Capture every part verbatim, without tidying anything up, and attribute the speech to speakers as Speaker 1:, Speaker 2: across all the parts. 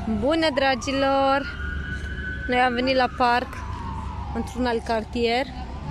Speaker 1: Bună, dragilor! Noi am venit la parc într-un alt cartier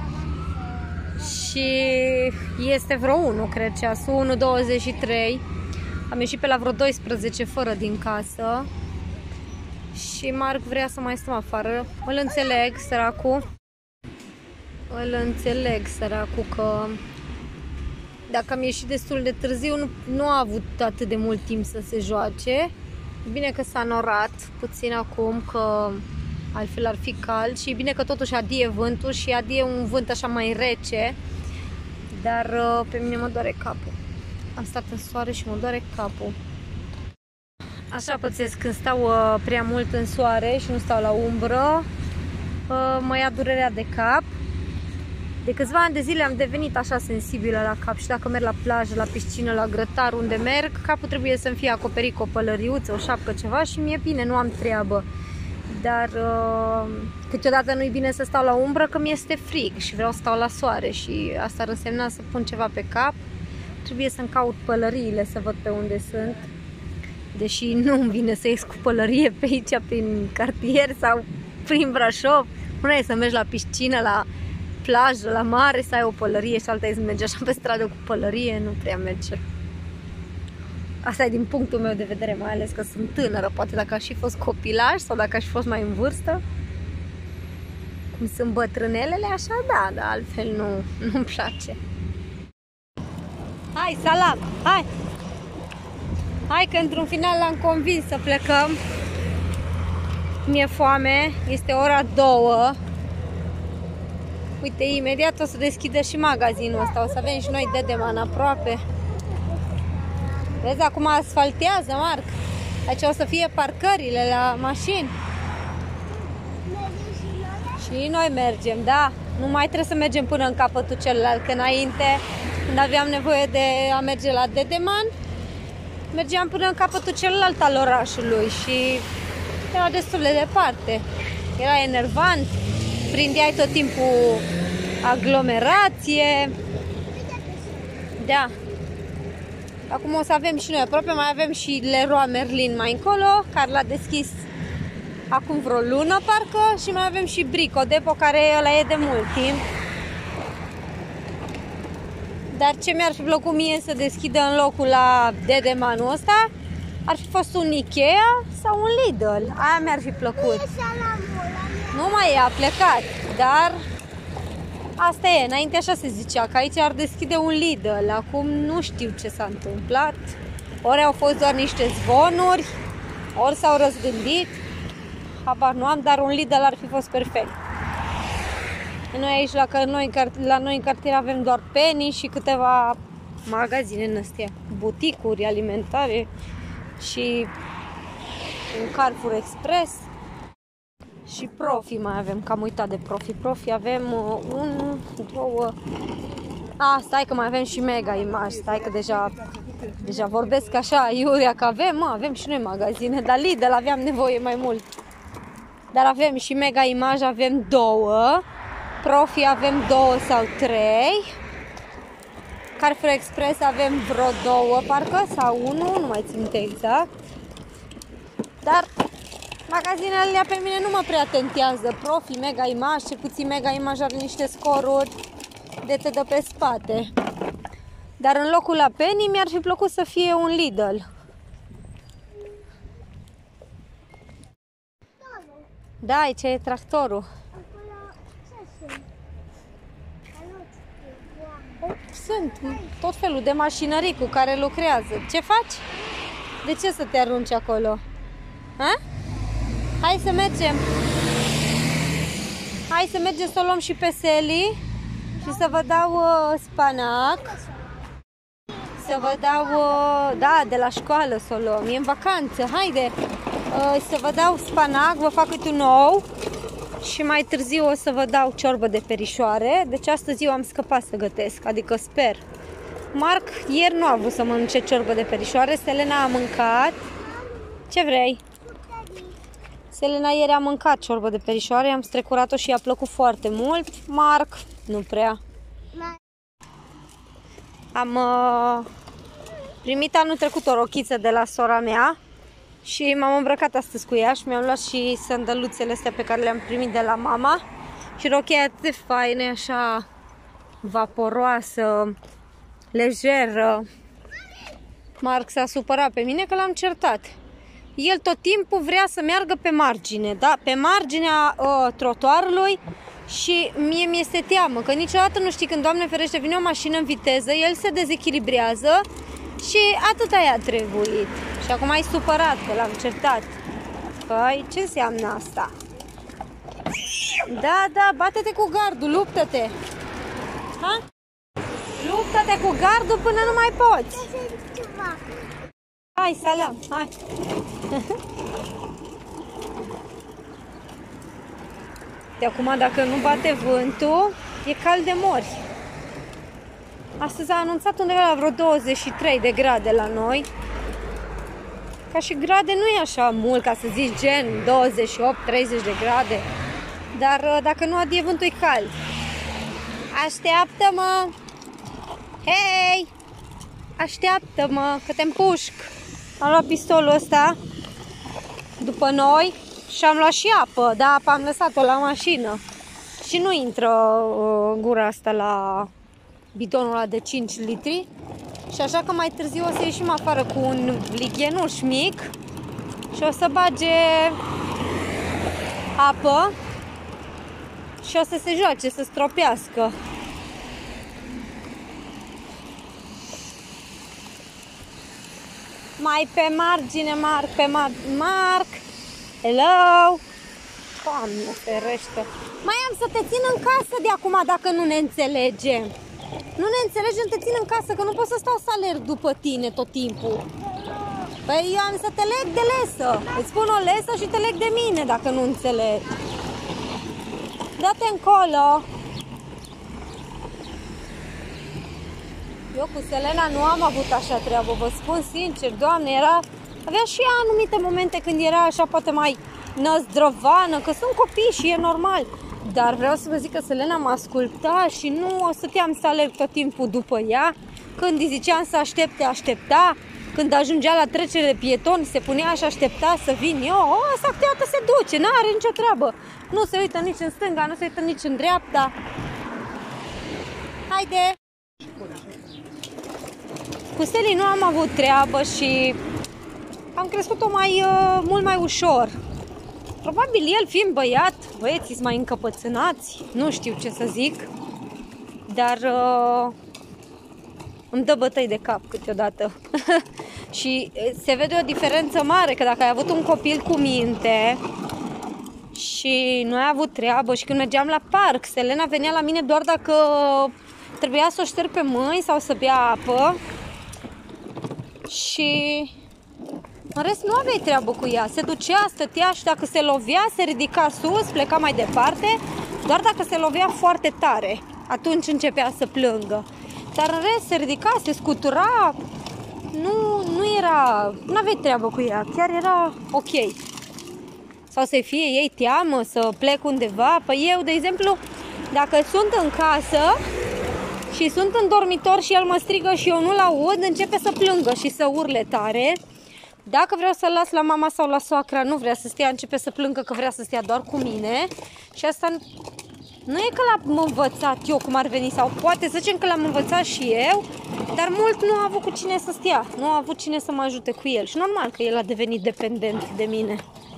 Speaker 1: și este vreo unu, cred, ceasul, unu douăzeci și trei. Am ieșit pe la vreo douăsprezece fără din casă și Marc vrea să mai stăm afară. Îl înțeleg, săracul. Îl înțeleg, săracul, că dacă am ieșit destul de târziu, nu, nu a avut atât de mult timp să se joace. Bine că s-a norat puțin acum, că altfel ar fi cald, și e bine că totuși adie vântul și adie un vânt așa mai rece, dar uh, pe mine mă doare capul. Am stat în soare și mă doare capul. Așa pățesc când stau uh, prea mult în soare și nu stau la umbră, uh, mă ia durerea de cap. De câțiva ani de zile am devenit așa sensibilă la cap și dacă merg la plajă, la piscină, la grătar, unde merg, capul trebuie să-mi fie acoperit cu o pălăriuță, o șapcă, ceva și mi-e bine, nu am treabă. Dar uh, câteodată nu-i bine să stau la umbră, că mi-este frig și vreau să stau la soare și asta ar însemna să pun ceva pe cap. Trebuie să-mi caut pălăriile să văd pe unde sunt, deși nu-mi vine să ies cu pălărie pe aici, prin cartier sau prin Brașov. Una e să mergi la piscină, la plajă, la mare, să ai o pălărie, și alta e să mergi așa pe stradă cu pălărie, nu prea merge. Asta e din punctul meu de vedere, mai ales că sunt tânără. Poate dacă aș fi fost copilaj sau dacă aș fi fost mai în vârstă, cum sunt bătrânelele, așa da, dar altfel nu, nu-mi place. Hai, salam! Hai! Hai că într-un final l-am convins să plecăm. Mi-e foame, este ora două. Uite, imediat o să deschidă și magazinul ăsta, o să avem și noi Dedeman aproape. Vezi, acum asfaltează, Marc. Aici o să fie parcările la mașini. Și noi mergem, da. Nu mai trebuie să mergem până în capătul celălalt, că înainte, când aveam nevoie de a merge la Dedeman, mergeam până în capătul celălalt al orașului și era destul de departe. Era enervant, prindeai tot timpul aglomerație. Da. Acum o să avem și noi aproape, mai avem și Leroy Merlin mai încolo, care l-a deschis acum vreo lună parcă, și mai avem și Brico Depo, care ăla e de mult timp. Dar ce mi-ar fi plăcut mie să deschidă în locul la Dedemanul ăsta, ar fi fost un Ikea sau un Lidl. Aia mi-ar fi plăcut. Nu mai e, a plecat, dar asta e, înainte așa se zicea, că aici ar deschide un Lidl. Acum nu știu ce s-a întâmplat. Ori au fost doar niște zvonuri, ori s-au răzgândit. Habar nu am, dar un Lidl ar fi fost perfect. Noi aici, la noi, la noi în cartier, avem doar Penny și câteva magazine în astea, buticuri alimentare și un Carrefour Express. Și Profi mai avem, că am uitat de Profi. Profi avem uh, un, două... A, stai că mai avem și Mega Image. Stai că deja, deja vorbesc așa, iurea, că avem, mă, avem și noi magazine. Dar Lidl aveam nevoie mai mult. Dar avem și Mega Image, avem două. Profi avem două sau trei. Carrefour Express avem vreo două, parcă, sau unu, nu mai țin minte exact. Dar magazinele alea pe mine nu mă prea tentează. Profi, Mega Image, ce puțin Mega Image are niște scoruri de te dă pe spate. Dar în locul la Penny mi-ar fi plăcut să fie un Lidl. Da, aici e tractorul. Sunt tot felul de mașinării cu care lucrează. Ce faci? De ce să te arunci acolo? Ha? Hai să mergem. Hai să mergem să o luăm și pe Sally și să vă dau uh, spanac. Să vă dau, uh, da, de la școală să o luăm. E în vacanță, haide. Uh, să vă dau spanac, vă fac uite un ou. Și mai târziu o să vă dau ciorbă de perișoare. Deci astăzi eu am scăpat să gătesc, adică sper. Marc ieri nu a vrut să mănânce ciorbă de perișoare. Selena a mâncat. Ce vrei? Selena ieri a mâncat ciorbă de perișoare, am strecurat-o și i-a plăcut foarte mult. Marc, nu prea. Am uh, primit anul trecut o rochiță de la sora mea Și m-am îmbrăcat astăzi cu ea și mi-am luat și sandăluțele astea pe care le-am primit de la mama. Și rochia atât de faină, așa vaporoasă, lejeră. Marc s-a supărat pe mine că l-am certat. El tot timpul vrea să meargă pe margine, da? Pe marginea uh, trotuarului și mie mi-este teamă că niciodată nu știi când, Doamne ferește, vine o mașină în viteză, el se dezechilibrează și atâta i-a trebuit. Și acum ai supărat că l-am certat. Păi, ce înseamnă asta? Da, da, bate-te cu gardul, luptă-te. Ha? Luptă-te cu gardul până nu mai poți. Hai, salam, hai. De acum, dacă nu bate vântul, e cald de mori. Astăzi a anunțat undeva la vreo douăzeci și trei de grade la noi. Ca și grade nu e așa mult, ca să zici gen douăzeci și opt treizeci de grade. Dar dacă nu adie vântul, e cald. Așteaptă-mă! Hei! Așteaptă-mă, că te împușc! Am luat pistolul ăsta după noi și am luat și apă, dar apa am lăsat-o la mașină. Și nu intră uh, gura asta la bidonul ăla de cinci litri. Și așa că mai târziu o să ieșim afară cu un lighenuș mic și o să bage apă și o să se joace, să stropească. Mai pe margine, Marc, pe margine, Marc, hello, Doamne ferește, mai am să te țin în casă de acum dacă nu ne înțelegem, nu ne înțelegem, te țin în casă, că nu pot să stau să alerg după tine tot timpul. Păi eu am să te leg de lesă, îți spun o lesă și te leg de mine dacă nu înțelegi. Dă-te încolo. Eu cu Selena nu am avut așa treabă, vă spun sincer, Doamne, era, avea și ea anumite momente când era așa poate mai năzdrăvană, că sunt copii și e normal. Dar vreau să vă zic că Selena mă asculta și nu o stăteam să alerg tot timpul după ea. Când îi ziceam să aștepte, aștepta. Când ajungea la trecere de pietoni, se punea și aștepta să vin eu. O, asta teată se duce, n-are nicio treabă. Nu se uită nici în stânga, nu se uită nici în dreapta. Haide! Cu Seli nu am avut treabă și am crescut-o mai, uh, mult mai ușor. Probabil el fiind băiat, băieții sunt mai încăpățânați, nu știu ce să zic, dar uh, îmi dă bătăi de cap câteodată. Și se vede o diferență mare, că dacă ai avut un copil cu minte și nu ai avut treabă și când mergeam la parc, Selena venea la mine doar dacă trebuia să o șterg pe mâini sau să bea apă și în rest nu aveai treabă cu ea, se ducea, stătea și dacă se lovea, se ridica sus, pleca mai departe, doar dacă se lovea foarte tare, atunci începea să plângă. Dar în rest se ridica, se scutura, nu, nu era, nu aveai treabă cu ea, chiar era ok. Sau să fie ei teamă să plec undeva, păi eu, de exemplu, dacă sunt în casă și sunt în dormitor și el mă strigă și eu nu-l aud, începe să plângă și să urle tare. Dacă vreau să-l las la mama sau la soacra, nu vrea să stea, începe să plângă că vrea să stea doar cu mine. Și asta nu e că l-am învățat eu cum ar veni, sau poate să zicem că l-am învățat și eu, dar mult nu a avut cu cine să stea, nu a avut cine să mă ajute cu el. Și normal că el a devenit dependent de mine.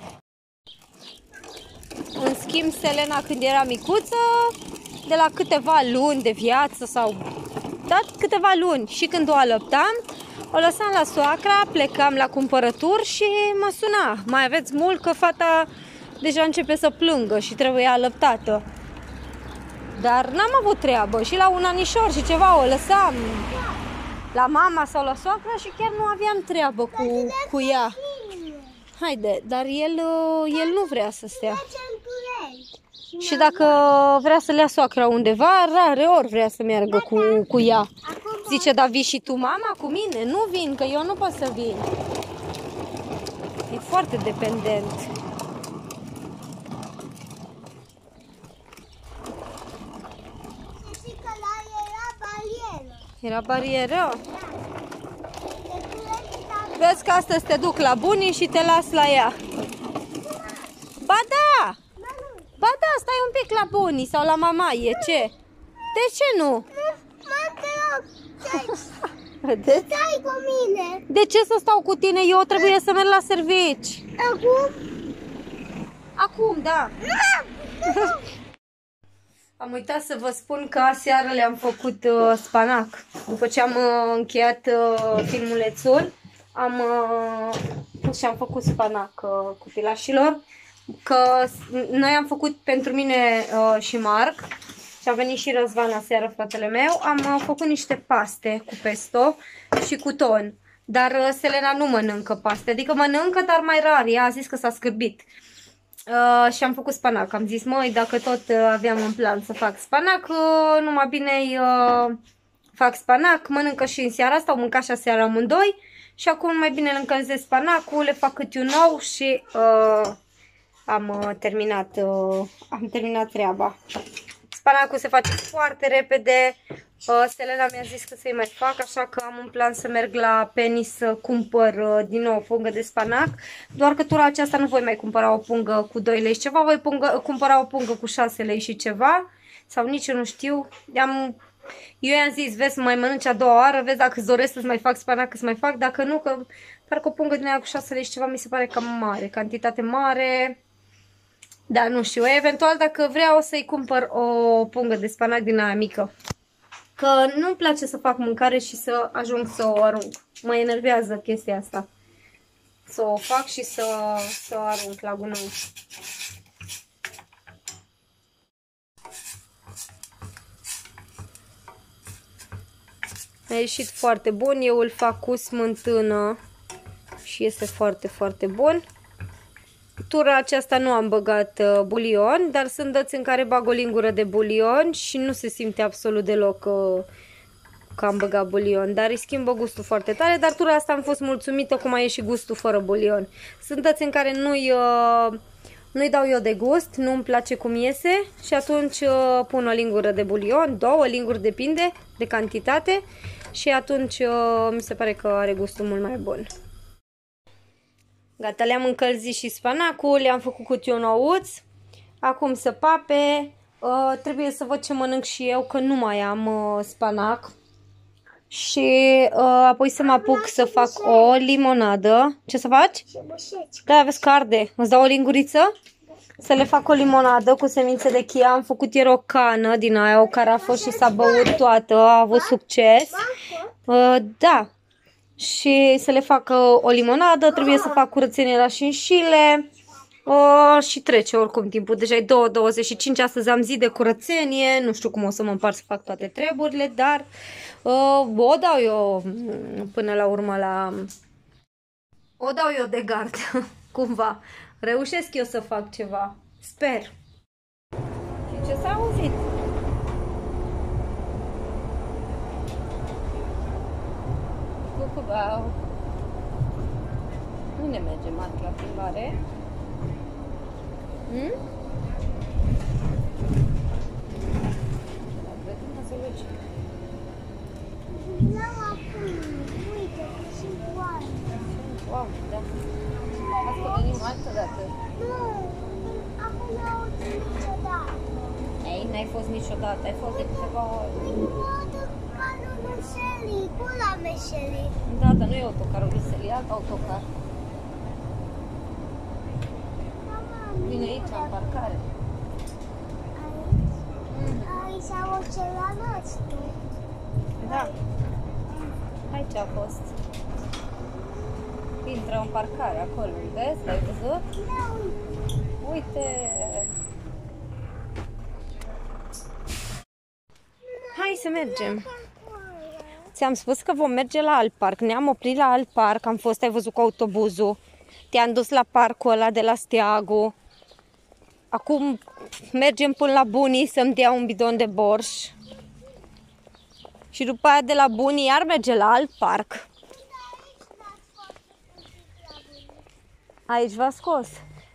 Speaker 1: În schimb, Selena, când era micuță, de la câteva luni de viață sau da, câteva luni și când o alăptam, o lăsam la soacra, plecam la cumpărături și mă suna. Mai aveți mult că fata deja începe să plângă și trebuie alăptată. Dar n-am avut treabă și la un anișor și ceva o lăsam la mama sau la soacra și chiar nu aveam treabă cu, cu ea. Haide, dar el, el nu vrea să stea. Și dacă vrea să le ia soacra undeva, rare ori vrea să meargă cu, cu ea. Zice, dar vii și tu, mama, cu mine? Nu vin, că eu nu pot să vin. E foarte dependent. Era barieră? Pe Vezi că astăzi te duc la bunii și te las la ea. Ba da! Ba da, stai un pic la bunii sau la mamaie, ce? De ce nu?
Speaker 2: Stai cu mine.
Speaker 1: De ce să stau cu tine? Eu trebuie să merg la servici.
Speaker 2: Acum?
Speaker 1: Acum, da. Am uitat să vă spun că aseară le-am făcut uh, spanac. După ce am uh, încheiat uh, filmulețul, am uh, pus și am făcut spanac uh, copilașilor. Că noi am făcut pentru mine uh, și Marc și a venit și Răzvan aseară, fratele meu. Am uh, făcut niște paste cu pesto și cu ton. Dar uh, Selena nu mănâncă paste, adică mănâncă, dar mai rar. Ea a zis că s-a scârbit. Uh, și am făcut spanac. Am zis, măi, dacă tot uh, aveam în plan să fac spanac, uh, numai bine uh, fac spanac, mănâncă și în seara asta, au mâncat și aseară amândoi și acum mai bine îl încălzesc spanacul, le fac câte un ou și uh, am uh, terminat uh, am terminat treaba. Spanacul se face foarte repede. Uh, Selena mi-a zis că să-i mai fac, așa că am un plan să merg la Penny să cumpăr uh, din nou o pungă de spanac. Doar că tura aceasta nu voi mai cumpăra o pungă cu doi lei și ceva, voi pungă, cumpăra o pungă cu șase lei și ceva. Sau nici eu nu știu. Am, eu i-am zis, vezi, mai mănânci a doua oară, vezi dacă îți doresc să-ți mai fac spanac, să mai fac. Dacă nu, că parcă o pungă din aia cu șase lei și ceva mi se pare cam mare, cantitate mare. Da, nu știu, eventual dacă vreau o să-i cumpăr o pungă de spanac din aia mică. Că nu-mi place să fac mâncare și să ajung să o arunc. Mă enervează chestia asta. Să o fac și să, să o arunc la gunoi. A ieșit foarte bun, eu îl fac cu smântână și este foarte, foarte bun. Tura aceasta nu am băgat uh, bulion, dar sunt dăți în care bag o lingură de bulion și nu se simte absolut deloc uh, că am băgat bulion, dar îi schimbă gustul foarte tare, dar tura asta am fost mulțumită cum a ieșit gustul fără bulion. Sunt dăți în care nu-i uh, nu-i dau eu de gust, nu-mi place cum iese și atunci uh, pun o lingură de bulion, două linguri, depinde de cantitate și atunci uh, mi se pare că are gustul mult mai bun. Gata, le-am încălzit și spanacul, le-am făcut cu tionouț. Acum să pape. Uh, trebuie să văd ce mănânc și eu, că nu mai am uh, spanac. Și uh, apoi să mă apuc să fac o limonadă. Ce să faci? Da, vezi că arde. Îți dau o linguriță? Să le fac o limonadă cu semințe de chia. Am făcut ieri o cană din aia, o carafă și s-a băut toată. A avut succes. Uh, da. Și să le fac uh, o limonadă, trebuie să fac curățenie la șinșile uh, și trece oricum timpul. Deja e două douăzeci și cinci, astăzi am zi de curățenie, nu știu cum o să mă împart să fac toate treburile, dar uh, o dau eu până la urmă la... O dau eu de gard, cumva. Reușesc eu să fac ceva, sper. Și ce s-a auzit? Wow. Unde merge Marc la plimbare? Hmm? Wow, da. Ați că venim altă dată.
Speaker 2: Nu, acum n-au fost niciodată.
Speaker 1: Ei, n-ai fost niciodată, ai fost de câteva ori.
Speaker 2: Meșeli, cu la Meșeli.
Speaker 1: Da, dar nu e autocarul Meșeli, e alt autocar. Vine aici, în parcare.
Speaker 2: Aici? Aici au ocelanat tu.
Speaker 1: Da. Aici a fost. Intră în parcare, acolo, vezi? L-ai văzut?
Speaker 2: Da,
Speaker 1: uite. Hai să mergem. Ți-am spus că vom merge la alt parc. Ne-am oprit la alt parc. Am fost, ai văzut, cu autobuzul. Te-am dus la parcul ăla de la Steagu. Acum mergem până la Bunii să-mi dea un bidon de borș. Și după aia de la Bunii iar merge la alt parc. Aici v-a scos.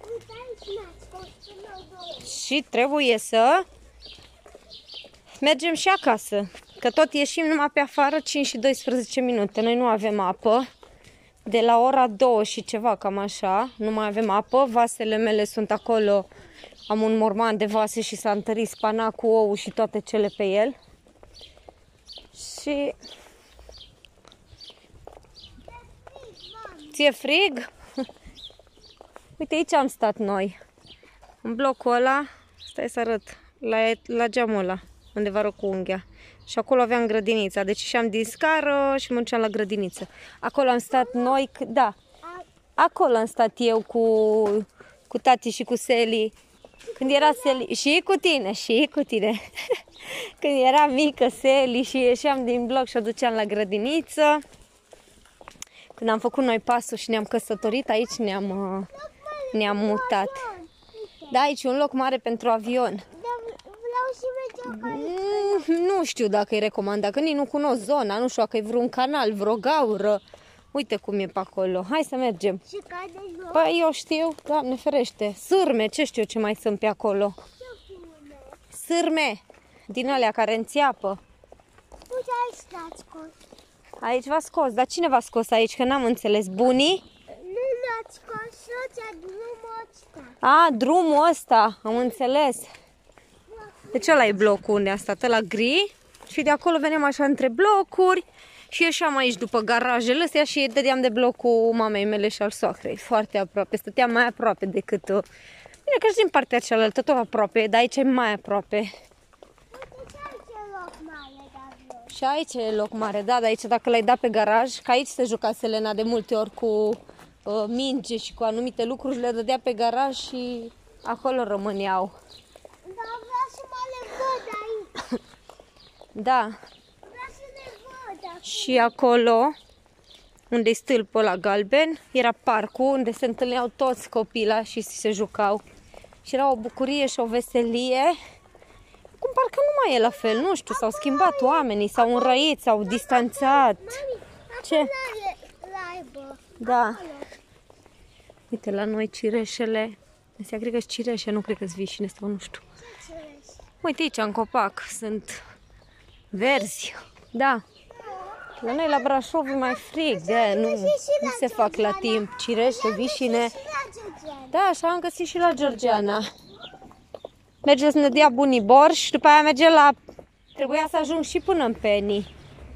Speaker 1: Și trebuie să mergem și acasă. Că tot ieșim numai pe afară cinci și doisprezece minute. Noi nu avem apă. de la ora două și ceva, cam așa, nu mai avem apă, vasele mele sunt acolo, am un morman de vase și s-a întărit spanac cu ou și toate cele pe el. Și... ție frig? Uite, aici am stat noi, în blocul ăla, stai să arăt, la, la geamul ăla, undeva cu unghia. Și acolo aveam grădinița, deci ieșeam din scară și mă duceam la grădiniță. Acolo am stat noi, da, acolo am stat eu cu, cu tati și cu Seli. Când era Seli, și cu tine, și cu tine. Când era mică Seli și ieșeam din bloc și o duceam la grădiniță. Când am făcut noi pasul și ne-am căsătorit, aici ne-am ne-am mutat. Da, aici e un loc mare pentru avion. Nu știu dacă e recomandat, că nici nu cunosc zona, nu știu dacă e vreun canal, vreo gaură. Uite cum e pe acolo. Hai să mergem.
Speaker 2: Și cade jos.
Speaker 1: Păi eu știu, Doamne ferește. Sârme, ce știu ce mai sunt pe acolo. Sârme, din alea care înțeapă.
Speaker 2: Uite, aici l-ați scos.
Speaker 1: Aici v-a scos, dar cine v-a scos aici? Că n-am înțeles. Bunii?
Speaker 2: Nu l-ați scos, soția, drumul ăsta.
Speaker 1: A, drumul ăsta, am înțeles. Deci ăla e blocul unde a stat, ăla gri. Și de acolo veneam așa între blocuri și ieșeam aici după garajele astea și dădeam de blocul mamei mele și al soacrei. Foarte aproape, stăteam mai aproape decât... Bine că și din partea cealaltă, tot aproape, dar aici e mai aproape.
Speaker 2: Uite, și aici e loc mare de avion.
Speaker 1: Și aici e loc mare, da, dar aici dacă l-ai dat pe garaj, că aici se juca Selena de multe ori cu uh, minge și cu anumite lucruri, le dădea pe garaj și acolo rămâneau.
Speaker 2: Dar vreau să mă le văd aici.
Speaker 1: Da.
Speaker 2: Vreau să le văd acum.
Speaker 1: Și acolo, unde-i stâlpul ăla galben, era parcul unde se întâlneau toți copiii și se jucau. Și era o bucurie și o veselie. Acum parcă nu mai e la fel, nu știu, s-au schimbat oamenii, s-au înrăit, s-au distanțat.
Speaker 2: Mami,
Speaker 1: Ce?
Speaker 2: acolo e laibă.
Speaker 1: Da. Uite, la noi cireșele. Astea cred că-s cireșe, nu cred că-s vișine sau nu știu.
Speaker 2: Ce crezi?
Speaker 1: Uite aici, în copac, sunt verzi. Da. La noi la Brașov e mai frig, de nu, nu se fac la timp cireșe, vișine.
Speaker 2: Și la Georgiana.
Speaker 1: Da, așa am găsit și la Georgiana. Merge să ne dea bunii borș, după aia merge la... Trebuia să ajung și până în Penny.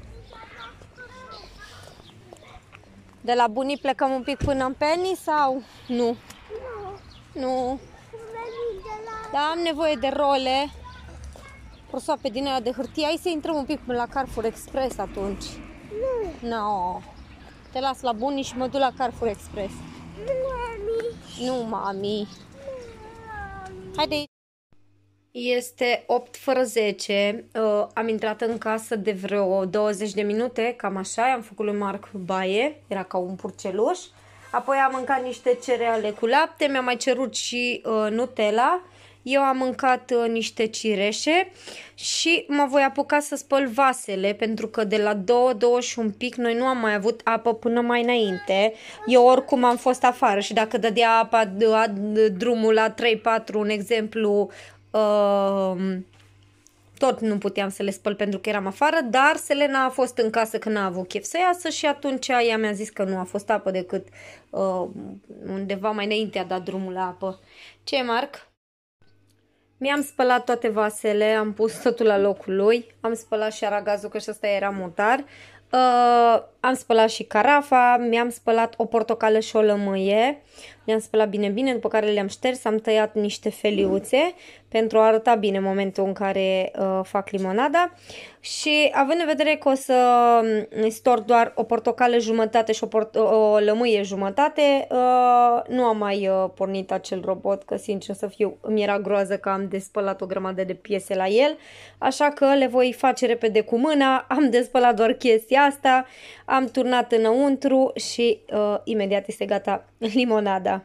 Speaker 1: De la bunii plecăm un pic până în Penny sau nu?
Speaker 2: Nu,
Speaker 1: Nu.
Speaker 2: venim de la...
Speaker 1: Da, am nevoie de role. Prosoape din aia de hârtie. Hai să intrăm un pic până la Carrefour Express atunci.
Speaker 2: Nu,
Speaker 1: No. Te las la bunii și mă duc la Carrefour Express.
Speaker 2: nu, mami.
Speaker 1: Nu, mami.
Speaker 2: Nu,
Speaker 1: Haide. Este opt fără zece. Uh, am intrat în casă de vreo douăzeci de minute, cam așa. Am făcut lui Marc baie, era ca un purceluș. Apoi am mâncat niște cereale cu lapte, mi-a mai cerut și uh, Nutella. Eu am mâncat uh, niște cireșe și mă voi apuca să spăl vasele, pentru că de la două, două și un pic noi nu am mai avut apă până mai înainte. Eu oricum am fost afară și dacă dădea apa drumul la trei patru, un exemplu, uh, tot nu puteam să le spăl pentru că eram afară, dar Selena a fost în casă când n-a avut chef să iasă și atunci ea mi-a zis că nu a fost apă decât uh, undeva mai înainte a dat drumul la apă. Ce, Marc? Mi-am spălat toate vasele, am pus totul la locul lui, am spălat și aragazul, că și ăsta era mutar, uh, am spălat și carafa, mi-am spălat o portocală și o lămâie, le-am spălat bine bine, după care le-am șters, am tăiat niște feliuțe pentru a arăta bine momentul în care uh, fac limonada și având în vedere că o să stor doar o portocală jumătate și o, port o lămâie jumătate, uh, nu am mai uh, pornit acel robot, că sincer să fiu, îmi era groază că am despălat o grămadă de piese la el, așa că le voi face repede cu mâna, am despălat doar chestia asta, am turnat înăuntru și uh, imediat este gata limonada.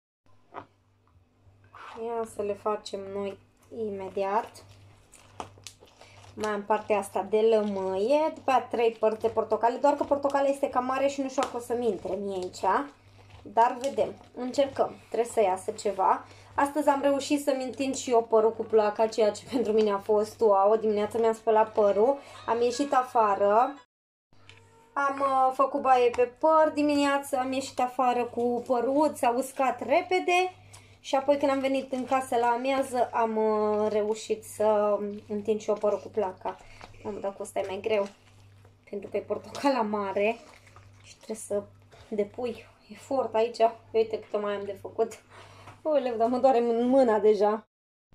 Speaker 1: Ia să le facem noi imediat. Mai am partea asta de lămâie, după aia trei părți de portocale, doar că portocala este cam mare și nu știu dacă o să-mi intre mie aici, dar vedem, încercăm, trebuie să iasă ceva. Astăzi am reușit să-mi întind și eu părul cu placa, ceea ce pentru mine a fost wow. O dimineață mi-am spălat părul, am ieșit afară Am uh, făcut baie pe păr dimineața, am ieșit afară cu părut, s-a uscat repede și apoi când am venit în casă la amiază am uh, reușit să întind și eu părul cu placa. Am dat cu ăsta e mai greu, pentru că e portocala mare și trebuie să depui efort aici. Uite cât mai am de făcut. Oleu, dar mă doare mâna deja.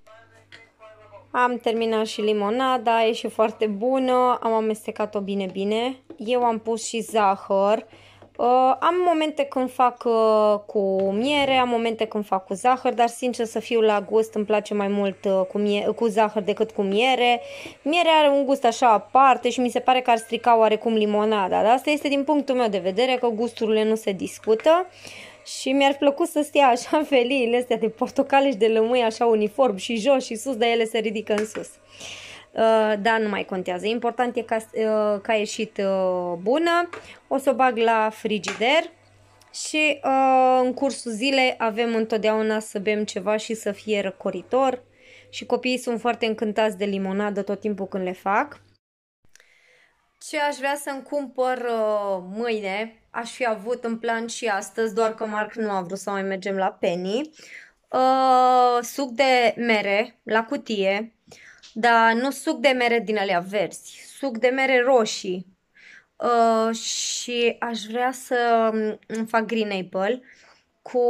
Speaker 1: Am terminat și limonada, a ieșit foarte bună, am amestecat-o bine, bine. Eu am pus și zahăr. Uh, am momente când fac uh, cu miere, am momente când fac cu zahăr, dar sincer să fiu la gust, îmi place mai mult uh, cu, mie cu zahăr decât cu miere. Mierea are un gust așa aparte și mi se pare că ar strica oarecum limonada, dar asta este din punctul meu de vedere, că gusturile nu se discută. Și mi-ar plăcut să stea așa feliile astea de portocale și de lămâie așa uniform și jos și sus, dar ele se ridică în sus. Uh, dar nu mai contează. Important e că, uh, că a ieșit uh, bună. O să o bag la frigider și uh, în cursul zilei avem întotdeauna să bem ceva și să fie răcoritor. Și copiii sunt foarte încântați de limonadă tot timpul când le fac. Ce aș vrea să-mi cumpăr uh, mâine, aș fi avut în plan și astăzi, doar că Marc nu a vrut să mai mergem la Penny. Uh, suc de mere la cutie, dar nu suc de mere din alea verzi, suc de mere roșii. Uh, și aș vrea să îmi fac green apple cu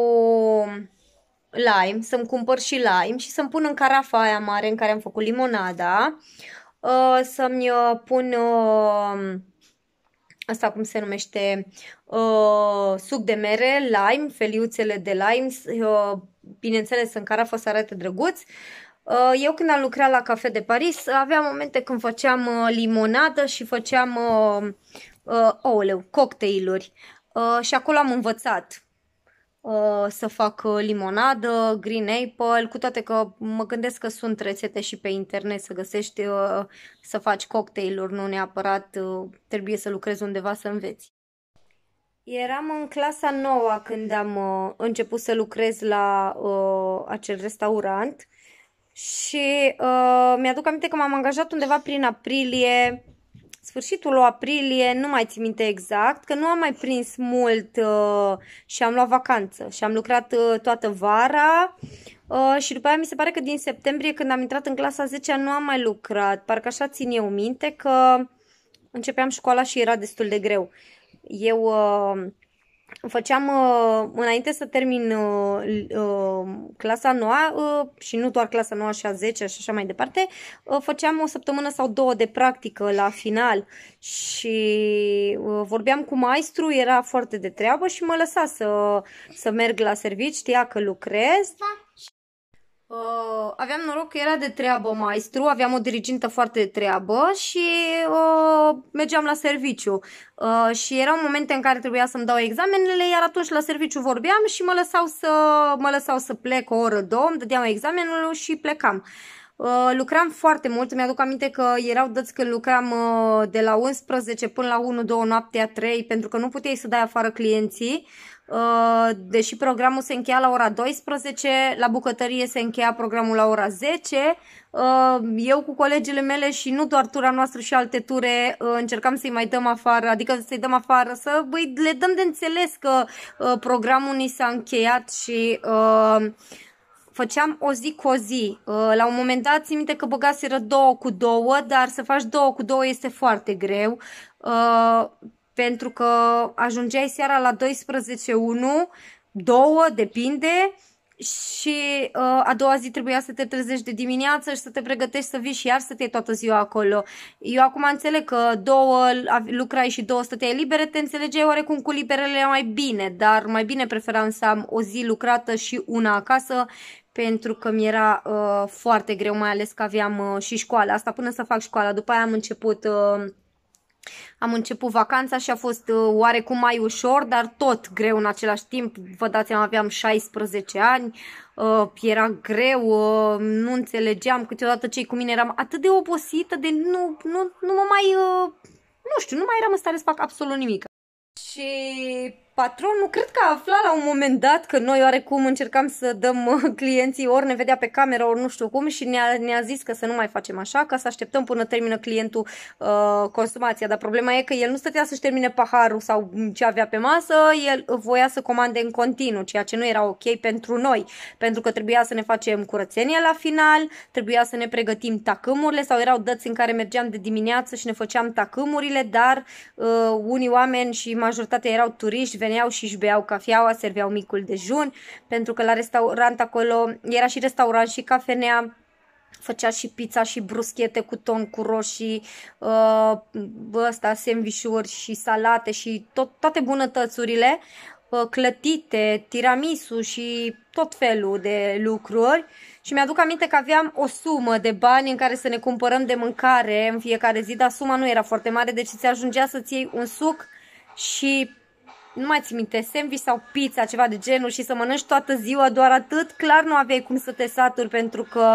Speaker 1: lime, să-mi cumpăr și lime și să-mi pun în carafa aia mare în care am făcut limonada. Uh, să-mi uh, pun uh, asta cum se numește, uh, suc de mere, lime, feliuțele de lime, uh, bineînțeles în carafă să arate drăguț. Uh, eu când am lucrat la Café de Paris aveam momente când făceam uh, limonadă și făceam uh, uh, ouleu, cocktailuri uh, și acolo am învățat Uh, să fac uh, limonadă, green apple, cu toate că mă gândesc că sunt rețete și pe internet să găsești uh, să faci cocktailuri, nu neapărat uh, trebuie să lucrezi undeva să înveți. Eram în clasa nouă când am uh, început să lucrez la uh, acel restaurant și uh, mi-aduc aminte că m-am angajat undeva prin aprilie, sfârșitul lui aprilie, nu mai țin minte exact, că nu am mai prins mult uh, și am luat vacanță și am lucrat uh, toată vara uh, și după aia mi se pare că din septembrie, când am intrat în clasa zecea, nu am mai lucrat, parcă așa țin eu minte că începeam școala și era destul de greu. Eu uh, făceam, uh, înainte să termin uh, uh, clasa nouă uh, și nu doar clasa nouă și a zecea și așa mai departe, uh, făceam o săptămână sau două de practică la final și uh, vorbeam cu maestru, era foarte de treabă și mă lăsa să, să merg la servici, știa că lucrez. Uh, aveam noroc că era de treabă maestru, aveam o dirigintă foarte de treabă și uh, mergeam la serviciu. Uh, și erau momente în care trebuia să-mi dau examenele, iar atunci la serviciu vorbeam și mă lăsau să, mă lăsau să plec o oră, două, îmi dădeam examenul și plecam. Uh, lucram foarte mult, mi-aduc aminte că erau dăți când lucram uh, de la unsprezece până la unu două noaptea trei, pentru că nu puteai să dai afară clienții. Uh, deși programul se încheia la ora douăsprezece, la bucătărie se încheia programul la ora zece. Uh, eu cu colegele mele și nu doar tura noastră și alte ture uh, încercam să-i mai dăm afară, adică să-i dăm afară, să băi, le dăm de înțeles că uh, programul ni s-a încheiat și uh, făceam o zi cu o zi. Uh, la un moment dat țin minte că băgaseră două cu două, dar să faci două cu două este foarte greu. Uh, pentru că ajungeai seara la douăsprezece unu, două, depinde, și uh, a doua zi trebuia să te trezești de dimineață și să te pregătești să vii și iar să te iei toată ziua acolo. Eu acum înțeleg că două lucrai și două stăteai libere, te înțelegeai oarecum cu liberele mai bine, dar mai bine preferam să am o zi lucrată și una acasă, pentru că mi era uh, foarte greu, mai ales că aveam uh, și școala, asta până să fac școala, după aia am început... Uh, Am început vacanța și a fost uh, oarecum mai ușor, dar tot greu în același timp. Vă dați seama, aveam șaisprezece ani, uh, era greu, uh, nu înțelegeam câteodată cei cu mine, eram atât de obosită, de nu, nu, nu mă mai, uh, nu știu, nu mai eram în stare să fac absolut nimic. Și patronul cred că a aflat la un moment dat că noi oarecum încercam să dăm clienții, ori ne vedea pe cameră, ori nu știu cum, și ne-a, ne-a zis că să nu mai facem așa, ca să așteptăm până termină clientul uh, consumația. Dar problema e că el nu stătea să-și termine paharul sau ce avea pe masă, el voia să comande în continuu, ceea ce nu era ok pentru noi, pentru că trebuia să ne facem curățenia la final, trebuia să ne pregătim tacâmurile, sau erau dăți în care mergeam de dimineață și ne făceam tacâmurile, dar uh, unii oameni și majoritatea erau turiști, veneau și își beau cafeaua, serveau micul dejun, pentru că la restaurant acolo era și restaurant și cafenea, făcea și pizza și bruschete cu ton, cu roșii, uh, ăsta, sandvișuri și salate și tot, toate bunătățurile, uh, clătite, tiramisu și tot felul de lucruri. Și mi-aduc aminte că aveam o sumă de bani în care să ne cumpărăm de mâncare în fiecare zi, dar suma nu era foarte mare, deci ți ajungea să-ți iei un suc și nu mai țin minte, sandwich sau pizza, ceva de genul, și să mănânci toată ziua doar atât. Clar nu aveai cum să te saturi, pentru că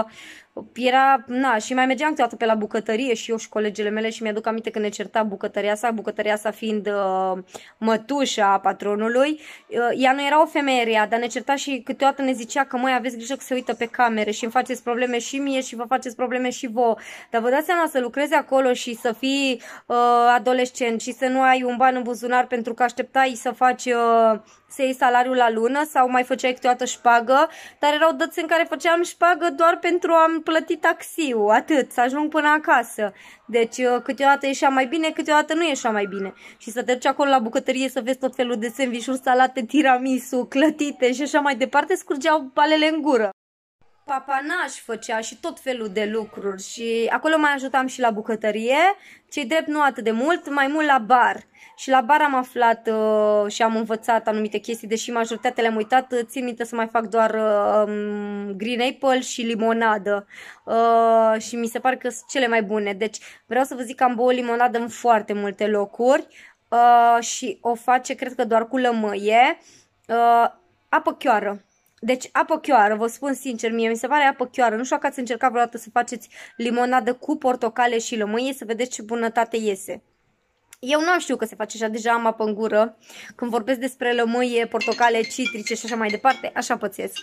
Speaker 1: era, na, și mai mergeam câteodată pe la bucătărie și eu și colegele mele, și mi-aduc aminte că ne certa bucătăria sa, bucătăria sa fiind uh, mătușa patronului. Uh, ea nu era o femeie rea, dar ne certa și câteodată ne zicea că măi, aveți grijă că se uită pe camere și îmi faceți probleme și mie și vă faceți probleme și vouă. Dar vă dați seama să lucrezi acolo și să fii uh, adolescent și să nu ai un ban în buzunar pentru că așteptai să faci... Uh, să iei salariul la lună sau mai făceai câteodată șpagă, dar erau dăți în care făceam șpagă doar pentru a-mi plăti taxiul, atât, să ajung până acasă. Deci câteodată ieșea mai bine, câteodată nu ieșea mai bine. Și să te duci acolo la bucătărie să vezi tot felul de sandvișuri, salate, tiramisu, clătite și așa mai departe, scurgeau palele în gură. Papanaș făcea și tot felul de lucruri și acolo mai ajutam și la bucătărie, ce-i drept nu atât de mult, mai mult la bar. Și la bar am aflat uh, și am învățat anumite chestii, deși majoritatea le-am uitat, țin minte să mai fac doar uh, green apple și limonadă uh, și mi se pare că sunt cele mai bune. Deci vreau să vă zic că am băut limonadă în foarte multe locuri uh, și o face, cred că doar cu lămâie, uh, apă chioară. Deci apă chioară, vă spun sincer, mie mi se pare apă chioară. Nu știu dacă ați încercat vreodată să faceți limonadă cu portocale și lămâie, să vedeți ce bunătate iese. Eu nu știu că se face așa, deja am apă în gură. Când vorbesc despre lămâie, portocale, citrice și așa mai departe, așa pățesc.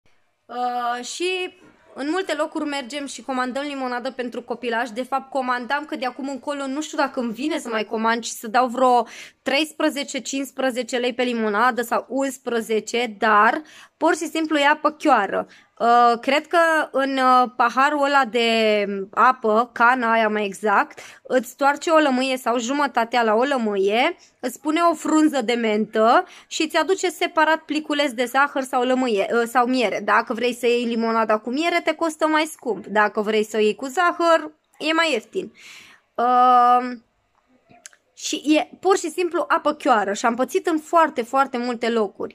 Speaker 1: Uh, și în multe locuri mergem și comandăm limonadă pentru copilaj. De fapt, comandam, că de acum încolo nu știu dacă îmi vine să mai comand și să dau vreo treisprezece cincisprezece lei pe limonadă sau unsprezece, dar pur și simplu e apă chioară. Uh, cred că în uh, paharul ăla de apă, cana aia mai exact, îți toarce o lămâie sau jumătatea la o lămâie, îți pune o frunză de mentă și îți aduce separat pliculeț de zahăr sau lămâie uh, sau miere. Dacă vrei să iei limonada cu miere, te costă mai scump. Dacă vrei să o iei cu zahăr, e mai ieftin. Uh, și e pur și simplu apă chioară și am pățit în foarte, foarte multe locuri.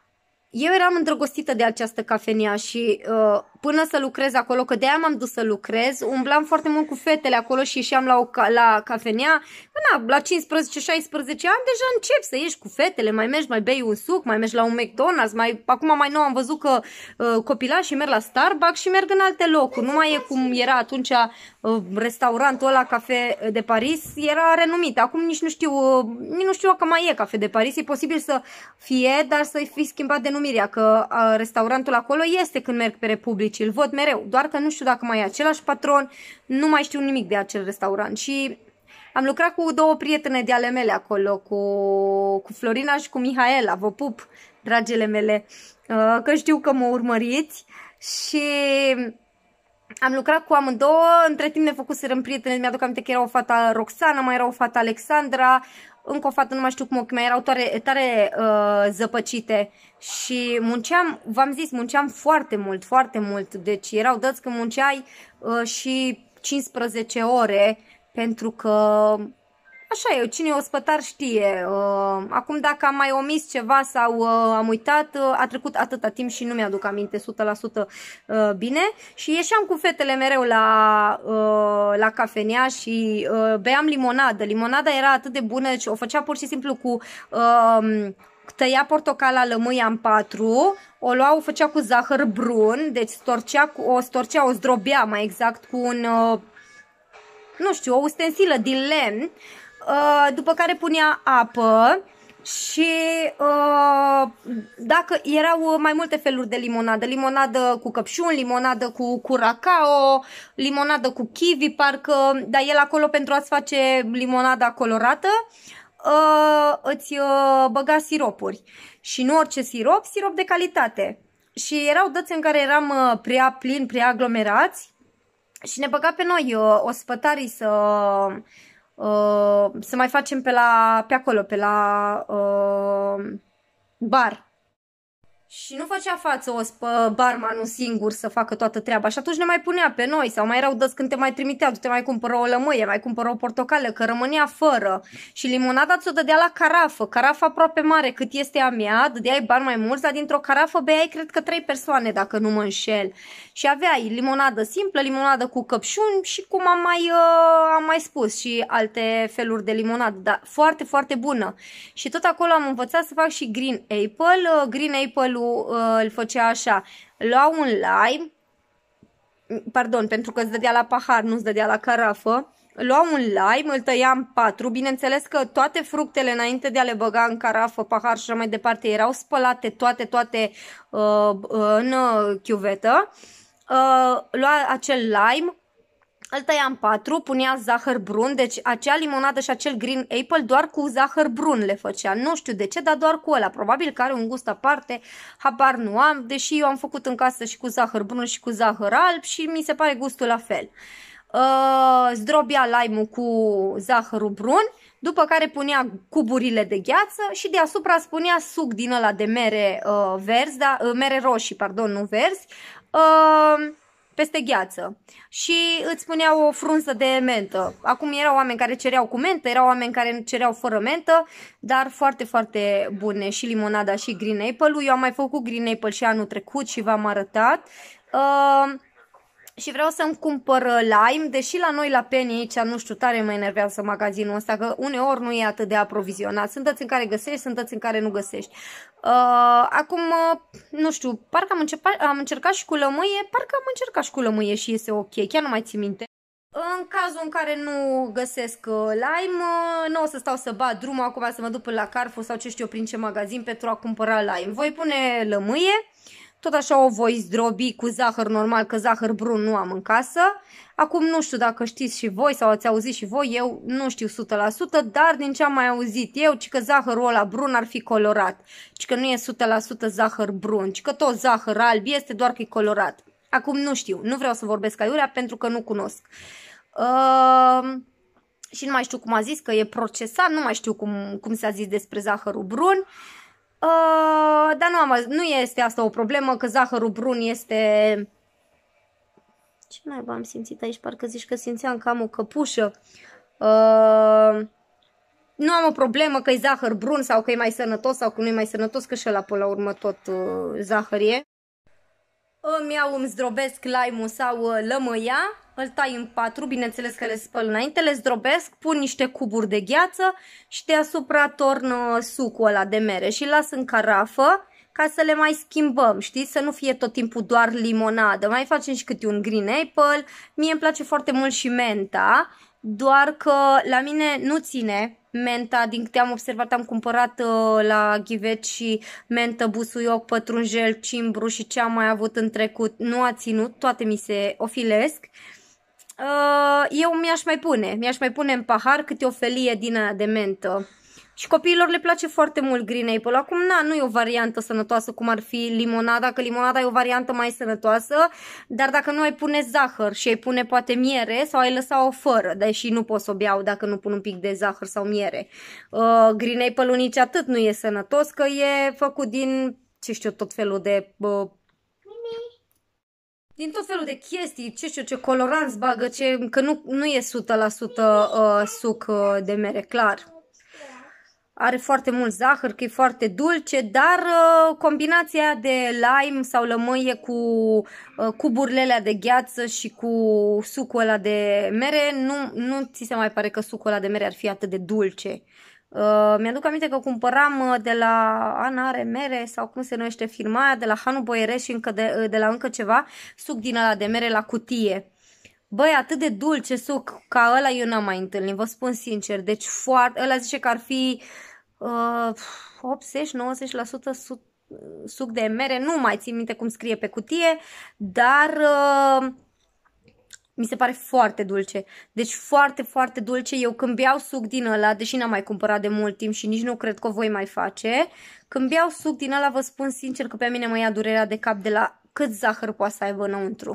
Speaker 1: Eu eram îndrăgostită de această cafenea și uh, până să lucrez acolo, că de-aia m-am dus să lucrez, umblam foarte mult cu fetele acolo și ieșeam la, o, la cafenea. Na, la cincisprezece șaisprezece ani deja încep să ieși cu fetele, mai mergi, mai bei un suc, mai mergi la un McDonald's, mai, acum mai nou am văzut că uh, copilașii merg la Starbucks și merg în alte locuri. Nu mai e cum era atunci uh, restaurantul ăla, Cafe de Paris, era renumit. Acum nici nu știu, uh, nici nu știu dacă mai e Cafe de Paris, e posibil să fie, dar să fi schimbat denumirea, că uh, restaurantul acolo este când merg pe Republici. Îl văd mereu, doar că nu știu dacă mai e același patron, nu mai știu nimic de acel restaurant. Și am lucrat cu două prietene de ale mele acolo, cu, cu Florina și cu Mihaela. Vă pup, dragele mele, că știu că mă urmăriți. Și am lucrat cu amândouă, între timp ne făcuserăm prietene, mi-aduc aminte că era o fată Roxana, mai era o fată Alexandra, încă o fată, nu mai știu cum, mai erau tare, tare uh, zăpăcite și munceam, v-am zis, munceam foarte mult, foarte mult, deci erau dăți că munceai uh, și cincisprezece ore, pentru că așa e, cine e ospătar știe. Uh, acum dacă am mai omis ceva sau uh, am uitat, uh, a trecut atâta timp și nu mi-aduc aminte o sută la sută uh, bine. Și ieșeam cu fetele mereu la, uh, la cafenea și uh, beam limonadă. Limonada era atât de bună, deci o făcea pur și simplu cu... Uh, tăia portocala, lămâia în patru, o lua, o făcea cu zahăr brun, deci storcea cu, o storcea, o zdrobea mai exact cu un, uh, nu știu, o ustensilă din lemn, uh, după care punea apă, Și uh, dacă erau mai multe feluri de limonadă, limonadă cu căpșun, limonadă cu curacao, limonadă cu kiwi, parcă, dar el acolo pentru a-ți face limonada colorată uh, îți uh, băga siropuri și nu orice sirop, sirop de calitate. Și erau dăți în care eram uh, prea plini, prea aglomerați și ne băga pe noi uh, ospătarii să... Uh, să mai facem pe, la, pe acolo, pe la uh, bar. Și nu făcea față ospă barmanul singur să facă toată treaba și atunci ne mai punea pe noi sau mai erau dăți când te mai trimitea, tu te mai cumpără o lămâie, mai cumpără o portocală, că rămânea fără. Și limonada ți-o dădea la carafă, carafă aproape mare cât este a mea, dădeai bani mai mulți, dar dintr-o carafă beai cred că trei persoane dacă nu mă înșel. Și aveai limonadă simplă, limonadă cu căpșun și cum am mai, uh, am mai spus și alte feluri de limonadă, dar foarte, foarte bună. Și tot acolo am învățat să fac și green apple, uh, green apple îl făcea așa, lua un lime, pardon, pentru că îți dădea la pahar, nu îți dădea la carafă, lua un lime, îl tăia în patru, bineînțeles că toate fructele înainte de a le băga în carafă, pahar și așa mai departe, erau spălate toate, toate uh, în chiuvetă, uh, lua acel lime, îl tăia în patru, punea zahăr brun, deci acea limonadă și acel green apple doar cu zahăr brun le făcea. Nu știu de ce, dar doar cu ăla. Probabil că are un gust aparte, habar nu am, deși eu am făcut în casă și cu zahăr brun și cu zahăr alb și mi se pare gustul la fel. Uh, zdrobia lime-ul cu zahărul brun, după care punea cuburile de gheață și deasupra spunea suc din ăla de mere uh, verzi, da, uh, mere roșii, pardon, nu verzi, uh, peste gheață și îți punea o frunză de mentă. Acum erau oameni care cereau cu mentă, erau oameni care cereau fără mentă, dar foarte, foarte bune și limonada și green apple-ul. Eu am mai făcut green apple și anul trecut și v-am arătat. Uh, și vreau să-mi cumpăr lime, deși la noi la Penny aici, nu știu, tare mă enervează magazinul ăsta, că uneori nu e atât de aprovizionat. Sunt dăți în care găsești, sunt dăți în care nu găsești. Uh, acum, uh, nu știu, parcă am încercat, am încercat și cu lămâie, parcă am încercat și cu lămâie și iese ok, chiar nu mai țin minte. În cazul în care nu găsesc lime, nu o să stau să bat drumul acum să mă duc până la Carrefour sau ce știu eu prin ce magazin pentru a cumpăra lime. Voi pune lămâie. Tot așa o voi zdrobi cu zahăr normal, că zahăr brun nu am în casă. Acum nu știu dacă știți și voi sau ați auzit și voi, eu nu știu o sută la sută, dar din ce am mai auzit eu, ci că zahărul ăla brun ar fi colorat. Ci că nu e o sută la sută zahăr brun, ci că tot zahăr alb este, doar că e colorat. Acum nu știu, nu vreau să vorbesc aiurea pentru că nu cunosc. Uh, și nu mai știu cum a zis, că e procesat, nu mai știu cum, cum s-a zis despre zahărul brun. Uh, dar nu, am, nu este asta o problemă, că zahărul brun este... Ce naiba am simțit aici? Parcă zici că simțeam că am o căpușă. Uh, nu am o problemă că e zahăr brun sau că e mai sănătos sau că nu e mai sănătos, că și ăla până la urmă tot uh, zahăr e. Îmi iau, îmi zdrobesc lime-ul sau uh, lămâia, îl tai în patru, bineînțeles că le spăl înainte, le zdrobesc, pun niște cuburi de gheață și deasupra torn uh, sucul ăla de mere și îl las în carafă ca să le mai schimbăm, știți? Să nu fie tot timpul doar limonadă, mai facem și câte un green apple. Mie îmi place foarte mult și menta, doar că la mine nu ține menta, din câte am observat, am cumpărat uh, la Ghiveți și mentă, busuioc, pătrunjel, cimbru și ce am mai avut în trecut, nu a ținut, toate mi se ofilesc. Uh, eu mi-aș mai pune, mi-aș mai pune în pahar câte o felie din aia de mentă. Și copiilor le place foarte mult green apple. Acum, na, nu e o variantă sănătoasă cum ar fi limonada, că limonada e o variantă mai sănătoasă, dar dacă nu ai pune zahăr și ai pune poate miere sau ai lăsa-o fără, deși nu pot să o beau dacă nu pun un pic de zahăr sau miere. Uh, green apple-ul nici atât nu e sănătos, că e făcut din, ce știu, tot felul de... Uh, din tot felul de chestii, ce știu, ce coloranți bagă, ce, că nu, nu e o sută la sută uh, suc uh, de mere, clar. Are foarte mult zahăr, că e foarte dulce, dar uh, combinația de lime sau lămâie cu uh, cuburile alea de gheață și cu sucul ăla de mere, nu, nu ți se mai pare că sucul ăla de mere ar fi atât de dulce. Uh, Mi-aduc aminte că cumpăram de la Ana are mere sau cum se numește firma aia, de la Hanu Boieres și încă de, de la încă ceva, suc din ăla de mere la cutie. Băi, atât de dulce suc ca ăla eu n-am mai întâlnit, vă spun sincer, deci foarte, ăla zice că ar fi uh, optzeci nouăzeci la sută suc, suc de mere, nu mai țin minte cum scrie pe cutie, dar uh, mi se pare foarte dulce. Deci foarte, foarte dulce. Eu când beau suc din ăla, deși n-am mai cumpărat de mult timp și nici nu cred că o voi mai face, când beau suc din ăla, vă spun sincer că pe mine mă ia durerea de cap de la cât zahăr poate să aibă înăuntru.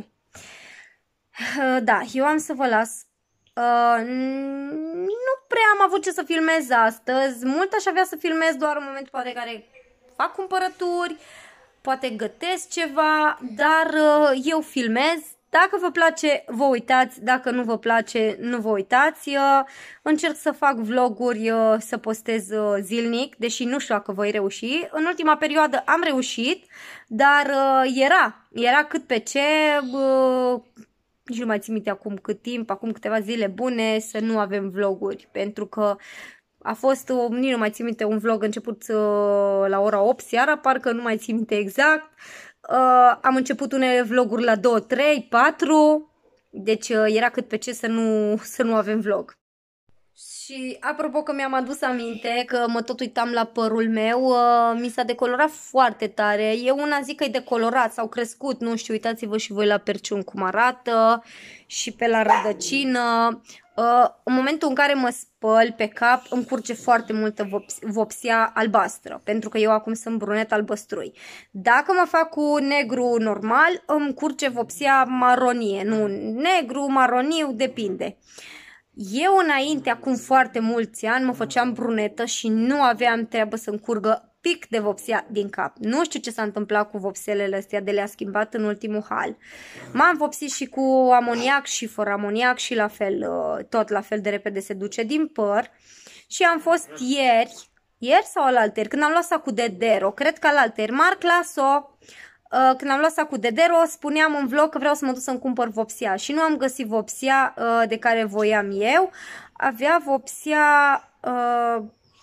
Speaker 1: Uh, da, eu am să vă las. Uh, nu prea am avut ce să filmez astăzi. Mult aș avea să filmez doar în momentul poate care fac cumpărături, poate gătesc ceva, dar uh, eu filmez. Dacă vă place, vă uitați, dacă nu vă place, nu vă uitați. Uh, încerc să fac vloguri, uh, să postez uh, zilnic, deși nu știu dacă voi reuși. În ultima perioadă am reușit, dar uh, era, era cât pe ce... Uh, nici nu mai țin minte acum cât timp, acum câteva zile bune să nu avem vloguri, pentru că a fost, nici nu mai țin minte, un vlog început uh, la ora opt seara, parcă nu mai țin minte exact. Uh, am început unele vloguri la două, trei, patru, deci uh, era cât pe ce să nu, să nu avem vlog. Și apropo că mi-am adus aminte că mă tot uitam la părul meu, uh, mi s-a decolorat foarte tare. Eu una zic că e decolorat, s-au crescut, nu știu, uitați-vă și voi la perciun cum arată și pe la rădăcină. Uh, în momentul în care mă spăl pe cap îmi curge foarte multă vopsea albastră, pentru că eu acum sunt brunet albăstrui. Dacă mă fac cu negru normal, îmi curge vopsea maronie, nu negru, maroniu, depinde. Eu înainte, acum foarte mulți ani, mă făceam brunetă și nu aveam treabă să-mi curgă pic de vopsea din cap. Nu știu ce s-a întâmplat cu vopselele astea, de le-a schimbat în ultimul hal. M-am vopsit și cu amoniac și fără amoniac și la fel, tot la fel de repede se duce din păr. Și am fost ieri, ieri sau alaltăieri, când am luat sacul de Dero, cred că alaltăieri, Marc, las-o. Uh, când am luat sacul de Dero, spuneam în vlog că vreau să mă duc să-mi cumpăr vopsea și nu am găsit vopsea uh, de care voiam eu. Avea vopsea, uh,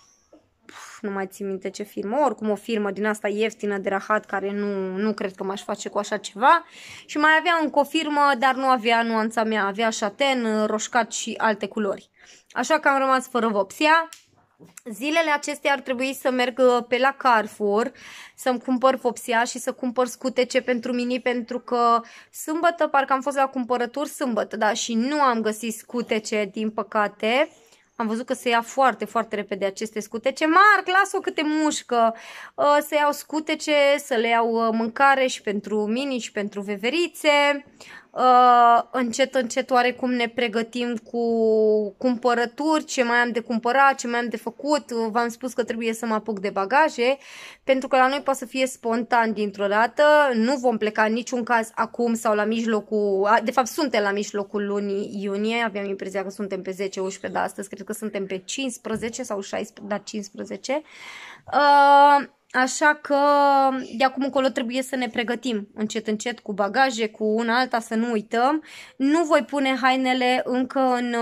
Speaker 1: nu mai țin minte ce firmă, oricum o firmă din asta ieftină de rahat, care nu, nu cred că m-aș face cu așa ceva. Și mai avea încă o firmă, dar nu avea nuanța mea, avea șaten, roșcat și alte culori. Așa că am rămas fără vopsea. Zilele acestea ar trebui să merg pe la Carrefour să-mi cumpăr vopsea și să cumpăr scutece pentru mini, pentru că sâmbătă, parcă am fost la cumpărături sâmbătă, da, și nu am găsit scutece, din păcate. Am văzut că se ia foarte, foarte repede aceste scutece. Marc, las-o câte mușcă, să iau scutece, să le iau mâncare și pentru mini și pentru veverițe. Uh, încet, încet oarecum ne pregătim cu cumpărături, ce mai am de cumpărat, ce mai am de făcut. V-am spus că trebuie să mă apuc de bagaje, pentru că la noi poate să fie spontan dintr-o dată. Nu vom pleca în niciun caz acum sau la mijlocul, de fapt suntem la mijlocul lunii iunie, aveam impresia că suntem pe zece unsprezece, dar astăzi cred că suntem pe cincisprezece sau șaisprezece, da, cincisprezece. Uh, Așa că de acum încolo trebuie să ne pregătim încet, încet cu bagaje, cu una alta, să nu uităm. Nu voi pune hainele încă în,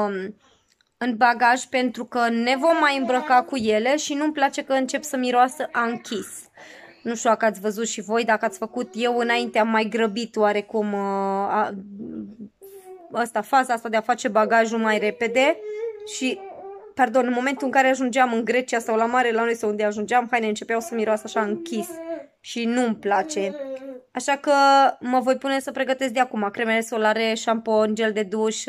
Speaker 1: în bagaj pentru că ne vom mai îmbrăca cu ele și nu-mi place că încep să miroasă a închis. Nu știu dacă ați văzut și voi, dacă ați făcut, eu înainte am mai grăbit oarecum a, asta, faza asta de a face bagajul mai repede și... Pardon, în momentul în care ajungeam în Grecia sau la mare, la noi sau unde ajungeam, hainele începeau să miroasă așa închis și nu-mi place. Așa că mă voi pune să pregătesc de acum cremele solare, șampon, gel de duș,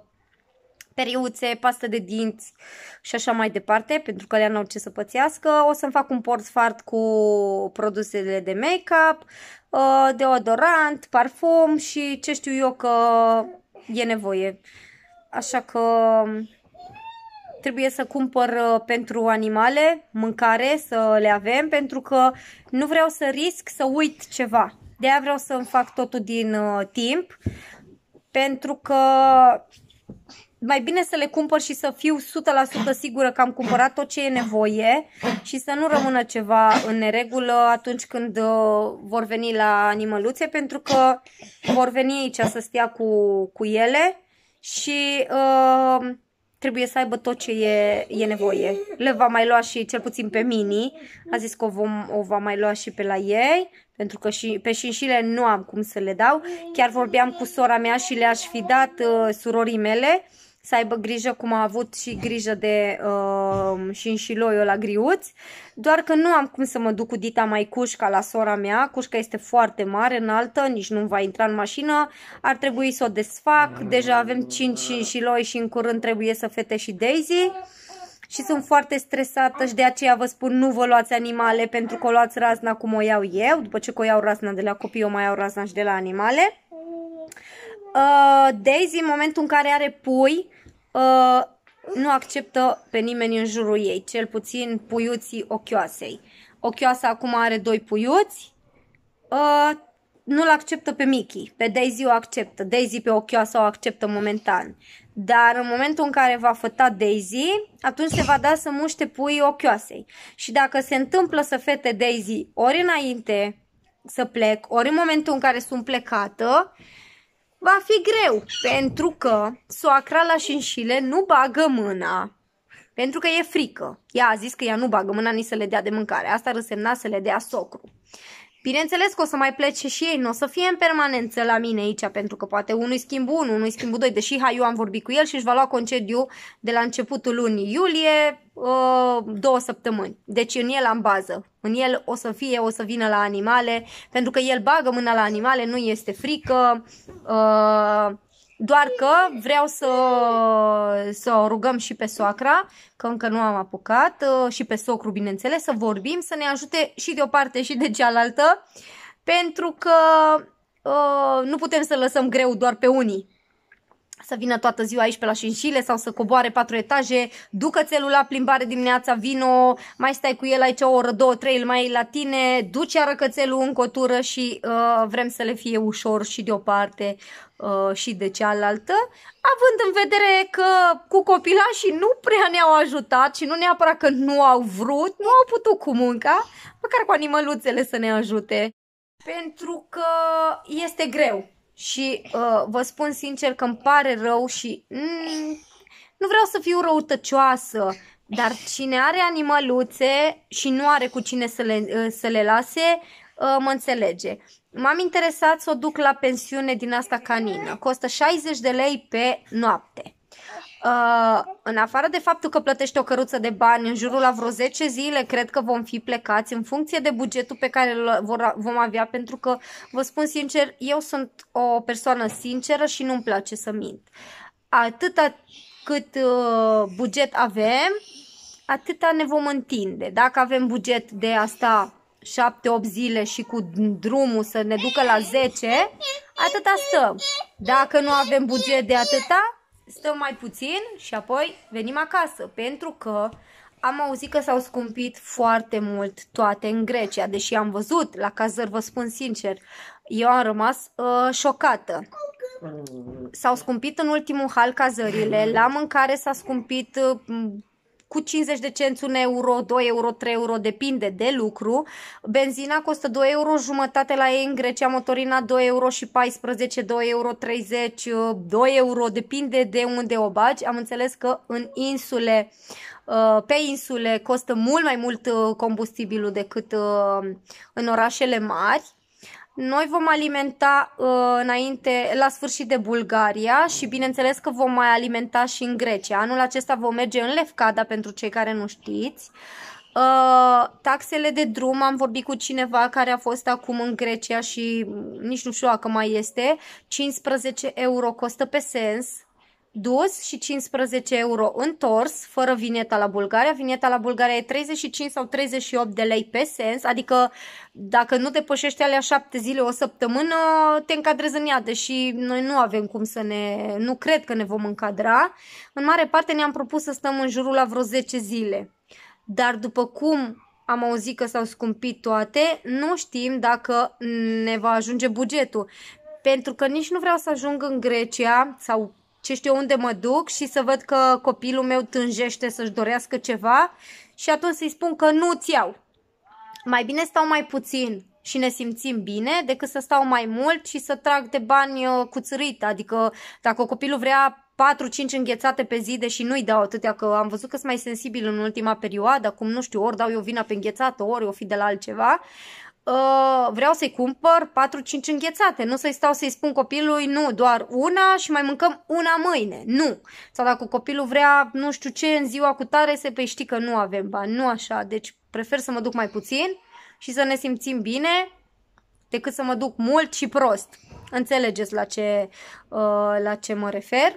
Speaker 1: periuțe, pastă de dinți și așa mai departe, pentru că le n-au ce să pățească. O să-mi fac un portfart cu produsele de make-up, deodorant, parfum și ce știu eu că e nevoie. Așa că... trebuie să cumpăr uh, pentru animale mâncare, să le avem, pentru că nu vreau să risc să uit ceva. De aia vreau să-mi fac totul din uh, timp, pentru că mai bine să le cumpăr și să fiu o sută la sută sigură că am cumpărat tot ce e nevoie și să nu rămână ceva în neregulă atunci când uh, vor veni la animăluțe, pentru că vor veni aici să stea cu, cu ele și... Uh, trebuie să aibă tot ce e, e nevoie. Le va mai lua și cel puțin pe mini. A zis că o, vom, o va mai lua și pe la ei. Pentru că și pe șinșile nu am cum să le dau. Chiar vorbeam cu sora mea și le-aș fi dat uh, surorii mele să aibă grijă cum a avut și grijă de uh, șinșiloiul la griuț, doar că nu am cum să mă duc cu Dita mai cușca la sora mea, cușca este foarte mare, înaltă, nici nu va intra în mașină, ar trebui să o desfac, deja avem cinci șinșiloi și în curând trebuie să fete și Daisy și sunt foarte stresată și de aceea vă spun nu vă luați animale pentru că o luați razna cum o iau eu, după ce o iau razna de la copii o mai iau razna și de la animale. Uh, Daisy, în momentul în care are pui, uh, nu acceptă pe nimeni în jurul ei, cel puțin puiuții ochioasei. Ochioasa acum are doi puiuți, uh, nu-l acceptă pe Mickey, pe Daisy o acceptă, Daisy pe ochioasa o acceptă momentan. Dar în momentul în care va făta Daisy, atunci se va da să muște puii ochioasei. Și dacă se întâmplă să fete Daisy ori înainte să plec, ori în momentul în care sunt plecată, va fi greu, pentru că soacra la șinșile nu bagă mâna, pentru că e frică. Ea a zis că ea nu bagă mâna nici să le dea de mâncare, asta ar însemna să le dea socru. Bineînțeles că o să mai plece și ei, nu o să fie în permanență la mine aici, pentru că poate unul-i schimb unu, unul-i schimb doi, deși hai, eu am vorbit cu el și își va lua concediu de la începutul lunii iulie, uh, două săptămâni. Deci în el am bază, în el o să fie, o să vină la animale, pentru că el bagă mâna la animale, nu este frică, uh, doar că vreau să, să o rugăm și pe soacra, că încă nu am apucat, și pe socru, bineînțeles, să vorbim, să ne ajute și de o parte și de cealaltă, pentru că uh, nu putem să lăsăm greu doar pe unii. Să vină toată ziua aici pe la șinșile sau să coboare patru etaje, ducă țelul la plimbare dimineața, vino, mai stai cu el aici o oră, două, trei, îl mai ai la tine, duci arăcățelul în cotură și uh, vrem să le fie ușor și de o parte uh, și de cealaltă, având în vedere că cu copilașii nu prea ne-au ajutat și nu neapărat că nu au vrut, nu au putut cu munca, măcar cu animăluțele să ne ajute, pentru că este greu. Și uh, vă spun sincer că îmi pare rău și mm, nu vreau să fiu răutăcioasă, dar cine are animăluțe și nu are cu cine să le, uh, să le lase, uh, mă înțelege. M-am interesat să o duc la pensiune din asta canină, costă șaizeci de lei pe noapte. Uh, în afară de faptul că plătește o căruță de bani, în jurul la vreo zece zile cred că vom fi plecați în funcție de bugetul pe care îl vom avea, pentru că vă spun sincer, eu sunt o persoană sinceră și nu-mi place să mint. Atâta cât uh, buget avem, atâta ne vom întinde. Dacă avem buget de asta șapte opt zile și cu drumul să ne ducă la zece, atâta stăm. Dacă nu avem buget de atâta, stăm mai puțin și apoi venim acasă, pentru că am auzit că s-au scumpit foarte mult toate în Grecia, deși am văzut la cazări, vă spun sincer, eu am rămas uh, șocată. S-au scumpit în ultimul hal cazările, la mâncare s-a scumpit uh, cu cincizeci de cenți, un euro, doi euro, trei euro, depinde de lucru. Benzina costă doi euro jumătate la ei în Grecia, motorina doi euro și paisprezece, doi euro treizeci, doi euro, depinde de unde o bagi. Am înțeles că în insule, pe insule costă mult mai mult combustibilul decât în orașele mari. Noi vom alimenta uh, înainte, la sfârșit de Bulgaria și bineînțeles că vom mai alimenta și în Grecia. Anul acesta vom merge în Lefkada, pentru cei care nu știți. Uh, taxele de drum, am vorbit cu cineva care a fost acum în Grecia și nici nu știu dacă mai este, cincisprezece euro costă pe sens dus și cincisprezece euro întors, fără vineta la Bulgaria. Vineta la Bulgaria e treizeci și cinci sau treizeci și opt de lei pe sens, adică dacă nu depășești alea șapte zile, o săptămână, te încadrezi în ea, deși noi nu avem cum să ne, nu cred că ne vom încadra. În mare parte ne-am propus să stăm în jurul la vreo zece zile, dar după cum am auzit că s-au scumpit toate, nu știm dacă ne va ajunge bugetul, pentru că nici nu vreau să ajung în Grecia sau ce știu unde mă duc și să văd că copilul meu tânjește să-și dorească ceva și atunci să-i spun că nu-ți iau. Mai bine stau mai puțin și ne simțim bine decât să stau mai mult și să trag de bani cu țârită. Adică dacă copilul vrea patru cinci înghețate pe zi, deși nu-i dau atâtea, că am văzut că sunt mai sensibil în ultima perioadă, acum nu știu, ori dau eu vina pe înghețată, ori o fi de la altceva. uh, vreau să-i cumpăr patru cinci înghețate, nu să-i stau să-i spun copilului, nu, doar una și mai mâncăm una mâine, nu. Sau dacă copilul vrea, nu știu ce, în ziua cu tare, se păi știi că nu avem bani, nu așa, deci prefer să mă duc mai puțin și să ne simțim bine decât să mă duc mult și prost. Înțelegeți la ce, uh, la ce mă refer?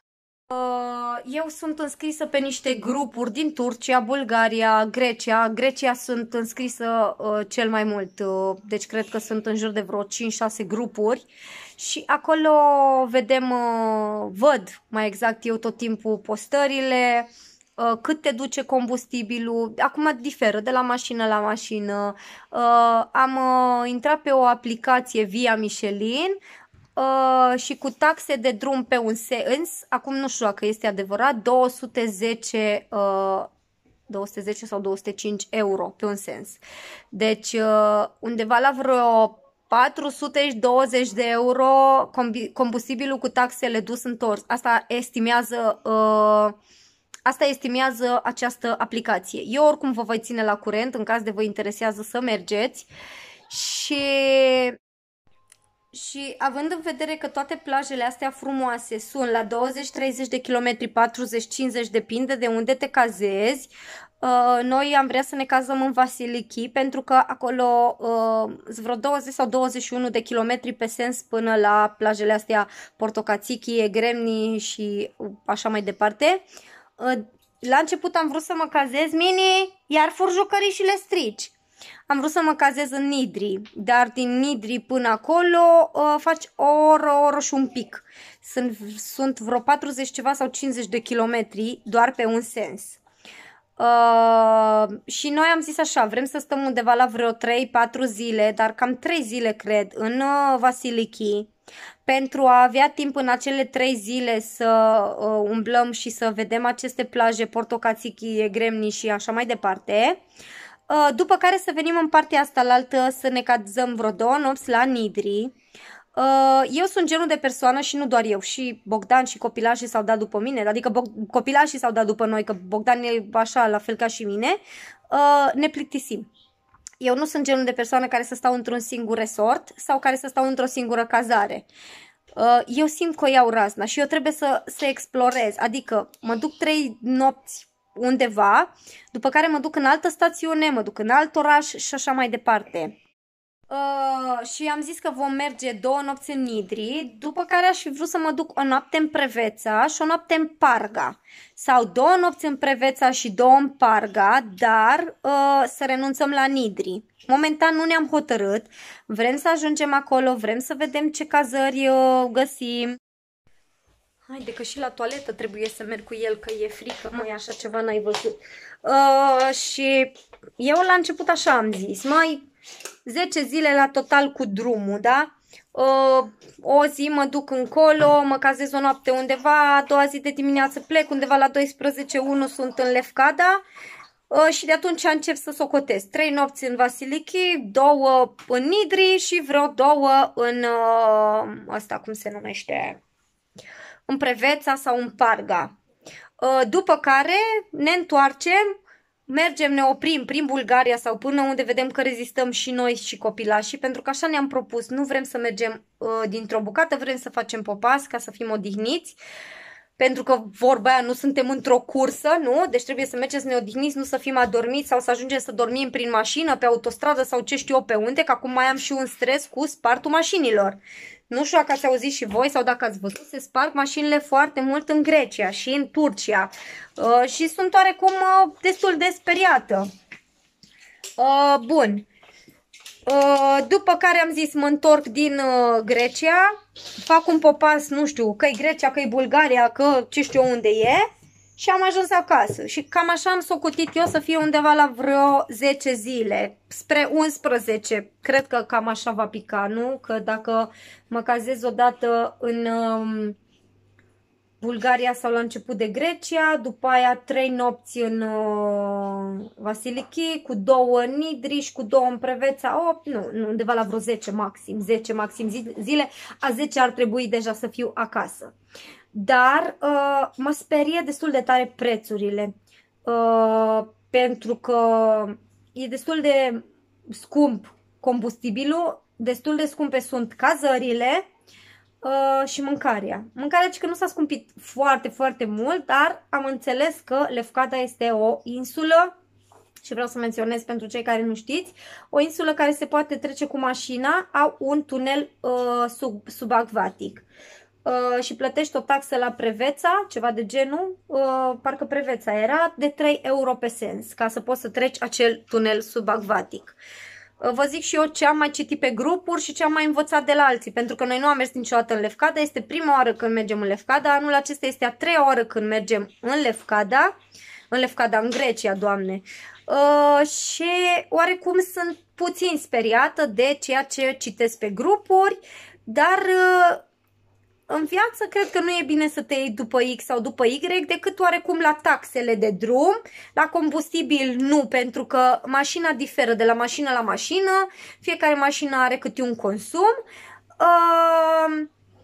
Speaker 1: Eu sunt înscrisă pe niște grupuri din Turcia, Bulgaria, Grecia. Grecia sunt înscrisă uh, cel mai mult, uh, deci cred că sunt în jur de vreo cinci șase grupuri și acolo vedem, uh, văd mai exact eu tot timpul postările, uh, cât te duce combustibilul, acum diferă de la mașină la mașină. Uh, am uh, intrat pe o aplicație Via Michelin, Uh, și cu taxe de drum pe un sens, acum nu știu dacă este adevărat, două sute zece, uh, două sute zece sau două sute cinci euro pe un sens. Deci uh, undeva la vreo patru sute douăzeci de euro combustibilul cu taxele dus întors. Asta estimează, uh, asta estimează această aplicație. Eu oricum vă voi ține la curent în caz de vă interesează să mergeți și... Și având în vedere că toate plajele astea frumoase sunt la douăzeci treizeci de kilometri, patruzeci cincizeci, depinde de unde te cazezi, uh, noi am vrea să ne cazăm în Vasiliki pentru că acolo uh, sunt vreo douăzeci sau douăzeci și unu de kilometri pe sens până la plajele astea Portocațichi, Egremni și așa mai departe. Uh, la început am vrut să mă cazez, Mini, iar fur jucării și le strici. Am vrut să mă cazez în Nidri, dar din Nidri până acolo uh, faci o oră, o oră și un pic. Sunt, sunt vreo patruzeci ceva sau cincizeci de kilometri doar pe un sens. Uh, și noi am zis așa, vrem să stăm undeva la vreo trei patru zile, dar cam trei zile cred, în uh, Vasiliki, pentru a avea timp în acele trei zile să uh, umblăm și să vedem aceste plaje, Portocațichi, Egremni și așa mai departe. După care să venim în partea asta la altă să ne cazăm vreo două nopți la Nidri. Eu sunt genul de persoană și nu doar eu, și Bogdan și copilașii s-au dat după mine, adică copilașii s-au dat după noi, că Bogdan e așa la fel ca și mine, ne plictisim. Eu nu sunt genul de persoană care să stau într-un singur resort sau care să stau într-o singură cazare. Eu simt că o iau razna și eu trebuie să, să explorez, adică mă duc trei nopți undeva, după care mă duc în altă stațiune, mă duc în alt oraș și așa mai departe. Uh, și am zis că vom merge două nopți în Nidri, după care aș fi vrut să mă duc o noapte în Preveța și o noapte în Parga. Sau două nopți în Preveța și două în Parga, dar uh, să renunțăm la Nidri. Momentan nu ne-am hotărât, vrem să ajungem acolo, vrem să vedem ce cazări uh, găsim. Haide că și la toaletă trebuie să merg cu el, că e frică, măi, așa ceva n-ai văzut. Uh, și eu la început așa am zis, mai zece zile la total cu drumul, da? Uh, o zi mă duc încolo, mă cazez o noapte undeva, a doua zi de dimineață plec, undeva la douăsprezece unu sunt în Lefkada. Uh, și de atunci încep să socotesc. Trei nopți în Vasiliki, două în Nidri și vreo două în uh, asta cum se numește, în Preveța sau în Parga. După care ne întoarcem, mergem, ne oprim prin Bulgaria sau până unde vedem că rezistăm și noi și copilașii, pentru că așa ne-am propus, nu vrem să mergem dintr-o bucată, vrem să facem popas ca să fim odihniți, pentru că vorba aia nu suntem într-o cursă, nu? Deci trebuie să mergem să ne odihniți, nu să fim adormiți sau să ajungem să dormim prin mașină, pe autostradă sau ce știu eu pe unde, că acum mai am și un stres cu spartul mașinilor. Nu știu dacă ați auzit și voi sau dacă ați văzut, se sparg mașinile foarte mult în Grecia și în Turcia uh, și sunt oarecum uh, destul de speriată. Uh, bun. Uh, după care am zis mă întorc din uh, Grecia, fac un popas, nu știu, că e Grecia, că e Bulgaria, că ce știu unde e și am ajuns acasă. Și cam așa am socotit eu să fie undeva la vreo zece zile, spre unsprezece. Cred că cam așa va pica, nu? Că dacă mă cazez odată în um, Bulgaria sau la început de Grecia, după aia trei nopți în uh, Vasiliki, cu două în Nidri și cu două în Preveța, opt, nu, nu, undeva la vreo zece maxim, zece maxim zile, a zece ar trebui deja să fiu acasă. Dar uh, mă sperie destul de tare prețurile, uh, pentru că e destul de scump combustibilul, destul de scumpe sunt cazările uh, și mâncarea. Mâncarea că nu s-a scumpit foarte, foarte mult, dar am înțeles că Lefkada este o insulă și vreau să menționez pentru cei care nu știți, o insulă care se poate trece cu mașina, au un tunel uh, sub, subacvatic. Uh, și plătești o taxă la Preveța, ceva de genul, uh, parcă Preveța era, de trei euro pe sens, ca să poți să treci acel tunel subacvatic. Uh, vă zic și eu ce am mai citit pe grupuri și ce am mai învățat de la alții, pentru că noi nu am mers niciodată în Lefkada, este prima oară când mergem în Lefkada, anul acesta este a treia oară când mergem în Lefkada, în Lefkada, în Grecia, Doamne. Uh, și oarecum sunt puțin speriată de ceea ce citesc pe grupuri, dar... Uh, În viață cred că nu e bine să te iei după X sau după Y, decât oarecum la taxele de drum, la combustibil nu, pentru că mașina diferă de la mașină la mașină, fiecare mașină are câte un consum uh,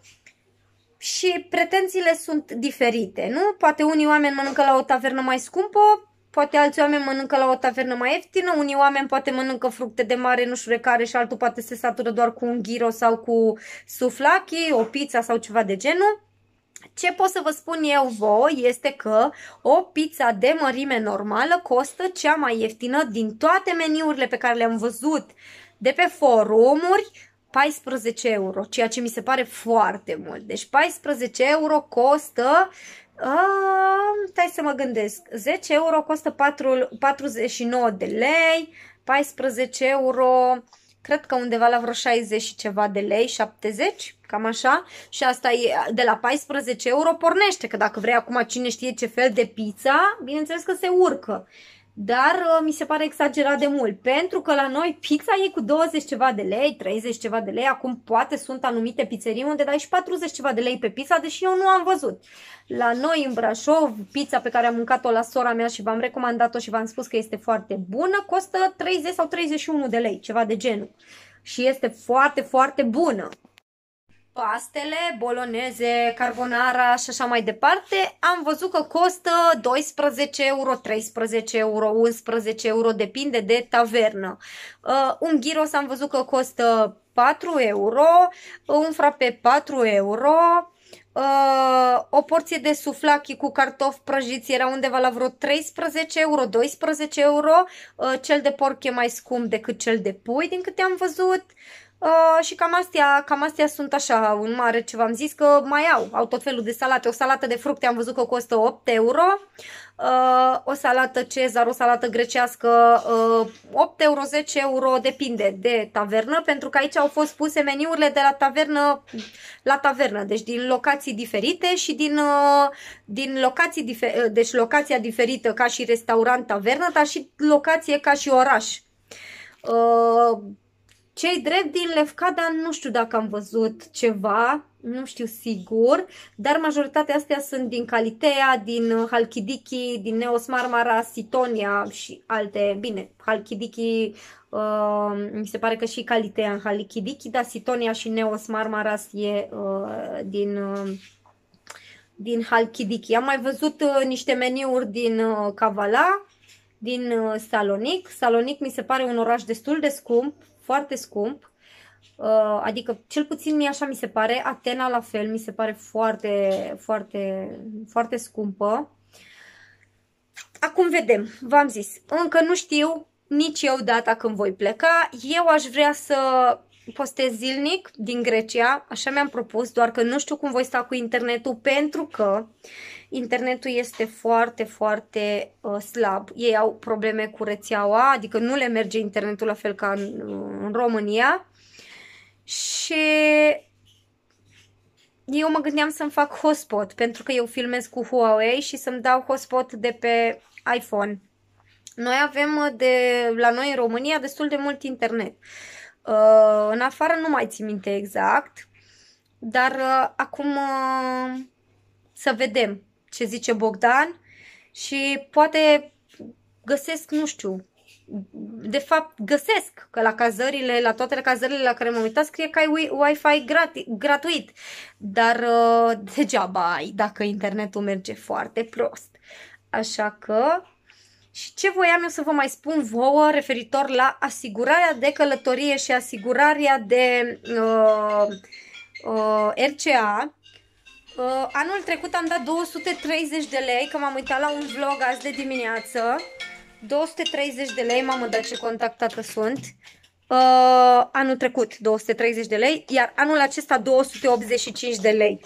Speaker 1: și pretențiile sunt diferite, nu? Poate unii oameni mănâncă la o tavernă mai scumpă, poate alți oameni mănâncă la o tavernă mai ieftină, unii oameni poate mănâncă fructe de mare, nu știu de care, și altul poate se satură doar cu un gyro sau cu souvlaki, o pizza sau ceva de genul. Ce pot să vă spun eu voi este că o pizza de mărime normală costă cea mai ieftină din toate meniurile pe care le-am văzut de pe forumuri, paisprezece euro, ceea ce mi se pare foarte mult. Deci paisprezece euro costă... Uh, stai să mă gândesc, zece euro costă patru, patruzeci și nouă de lei, paisprezece euro, cred că undeva la vreo șaizeci și ceva de lei, șaptezeci, cam așa, și asta e de la paisprezece euro pornește, că dacă vrei acum cine știe ce fel de pizza, bineînțeles că se urcă. Dar uh, mi se pare exagerat de mult, pentru că la noi pizza e cu douăzeci ceva de lei, treizeci ceva de lei, acum poate sunt anumite pizzerii unde dai și patruzeci ceva de lei pe pizza, deși eu nu am văzut. La noi în Brașov, pizza pe care am mâncat-o la sora mea și v-am recomandat-o și v-am spus că este foarte bună, costă treizeci sau treizeci și unu de lei, ceva de genul. Și este foarte, foarte bună. Pastele, boloneze, carbonara și așa mai departe, am văzut că costă doisprezece euro, treisprezece euro, unsprezece euro, depinde de tavernă. Uh, un gyros am văzut că costă patru euro, un frappe patru euro, uh, o porție de souvlaki cu cartofi prăjiți era undeva la vreo treisprezece euro, doisprezece euro, uh, cel de porc e mai scump decât cel de pui, din câte am văzut. Uh, și cam astea, cam astea sunt așa, în mare ce v-am zis, că mai au, au tot felul de salate. O salată de fructe am văzut că costă opt euro, uh, o salată Cezar, o salată grecească, uh, opt euro, zece euro, depinde de tavernă, pentru că aici au fost puse meniurile de la tavernă la tavernă, deci din locații diferite și din, uh, din locații diferite, deci locația diferită ca și restaurant tavernă, dar și locație ca și oraș. Uh, Cei drept din Lefkada nu știu dacă am văzut ceva, nu știu sigur, dar majoritatea astea sunt din Calitea, din Halkidiki, din Neos Marmara, Sitonia și alte, bine, Halkidiki, uh, mi se pare că și Calitea în Halkidiki, dar Sitonia și Neos Marmaras e uh, din, uh, din Halkidiki. Am mai văzut uh, niște meniuri din uh, Kavala, din uh, Salonic. Salonic mi se pare un oraș destul de scump, foarte scump, uh, adică cel puțin mie așa mi se pare, Atena la fel, mi se pare foarte, foarte, foarte scumpă. Acum vedem, v-am zis, încă nu știu nici eu data când voi pleca, eu aș vrea să postez zilnic din Grecia, așa mi-am propus, doar că nu știu cum voi sta cu internetul, pentru că internetul este foarte, foarte uh, slab. Ei au probleme cu rețeaua, adică nu le merge internetul la fel ca în, în România. Și eu mă gândeam să-mi fac hotspot, pentru că eu filmez cu Huawei și să-mi dau hotspot de pe iPhone. Noi avem de, la noi în România destul de mult internet. Uh, în afară nu mai țin minte exact, dar uh, acum uh, să vedem ce zice Bogdan și poate găsesc, nu știu, de fapt găsesc că la cazările, la toate cazările la care m-am uitat scrie că ai Wi-Fi grati, gratuit, dar uh, degeaba ai dacă internetul merge foarte prost. Așa că Și ce voiam eu să vă mai spun vouă referitor la asigurarea de călătorie și asigurarea de uh, uh, R C A. Uh, anul trecut am dat două sute treizeci de lei, că m-am uitat la un vlog azi de dimineață. două sute treizeci de lei, mamă, dar ce contactată sunt. Uh, anul trecut două sute treizeci de lei, iar anul acesta două sute optzeci și cinci de lei.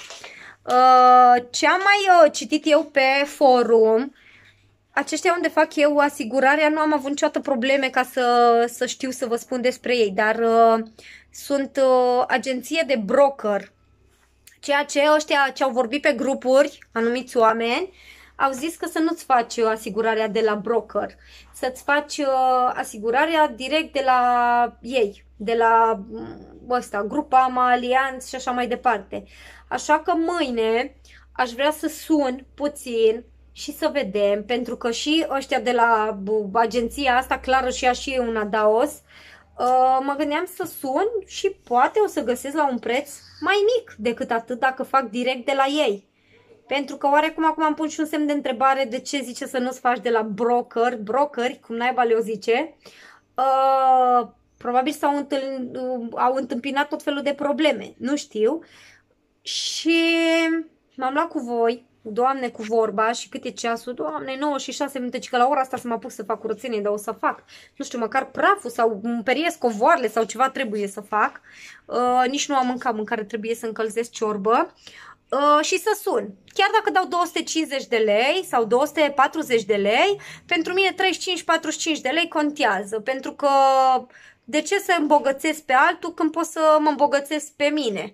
Speaker 1: Uh, ce am mai uh, citit eu pe forum, aceștia unde fac eu asigurarea, nu am avut niciodată probleme ca să, să știu să vă spun despre ei, dar uh, sunt uh, agenție de broker. Ceea ce ăștia ce au vorbit pe grupuri, anumiți oameni, au zis că să nu-ți faci asigurarea de la broker, să-ți faci uh, asigurarea direct de la ei, de la ăsta, Grupama, Allianz și așa mai departe. Așa că mâine aș vrea să sun puțin și să vedem, pentru că și ăștia de la agenția asta, Clară și ea și e un Adaos, uh, mă gândeam să sun și poate o să găsesc la un preț mai mic decât atât dacă fac direct de la ei. Pentru că oarecum acum am pus și un semn de întrebare de ce zice să nu-ți faci de la broker, brokeri, cum naiba le-o zice. Uh, probabil s-au întâln, uh, au întâmpinat tot felul de probleme, nu știu. Și m-am luat cu voi, Doamne, cu vorba, și cât e ceasul? Doamne, nouă și șase minute, că la ora asta să mă apuc să fac curățenie, dar o să fac. Nu știu, măcar praful sau împeriesc covoarele sau ceva trebuie să fac. Uh, nici nu am mâncat mâncare, trebuie să încălzesc ciorbă. Uh, și să sun. Chiar dacă dau două sute cincizeci de lei sau două sute patruzeci de lei, pentru mine treizeci și cinci patruzeci și cinci de lei contează. Pentru că de ce să îmbogățesc pe altul când pot să mă îmbogățesc pe mine?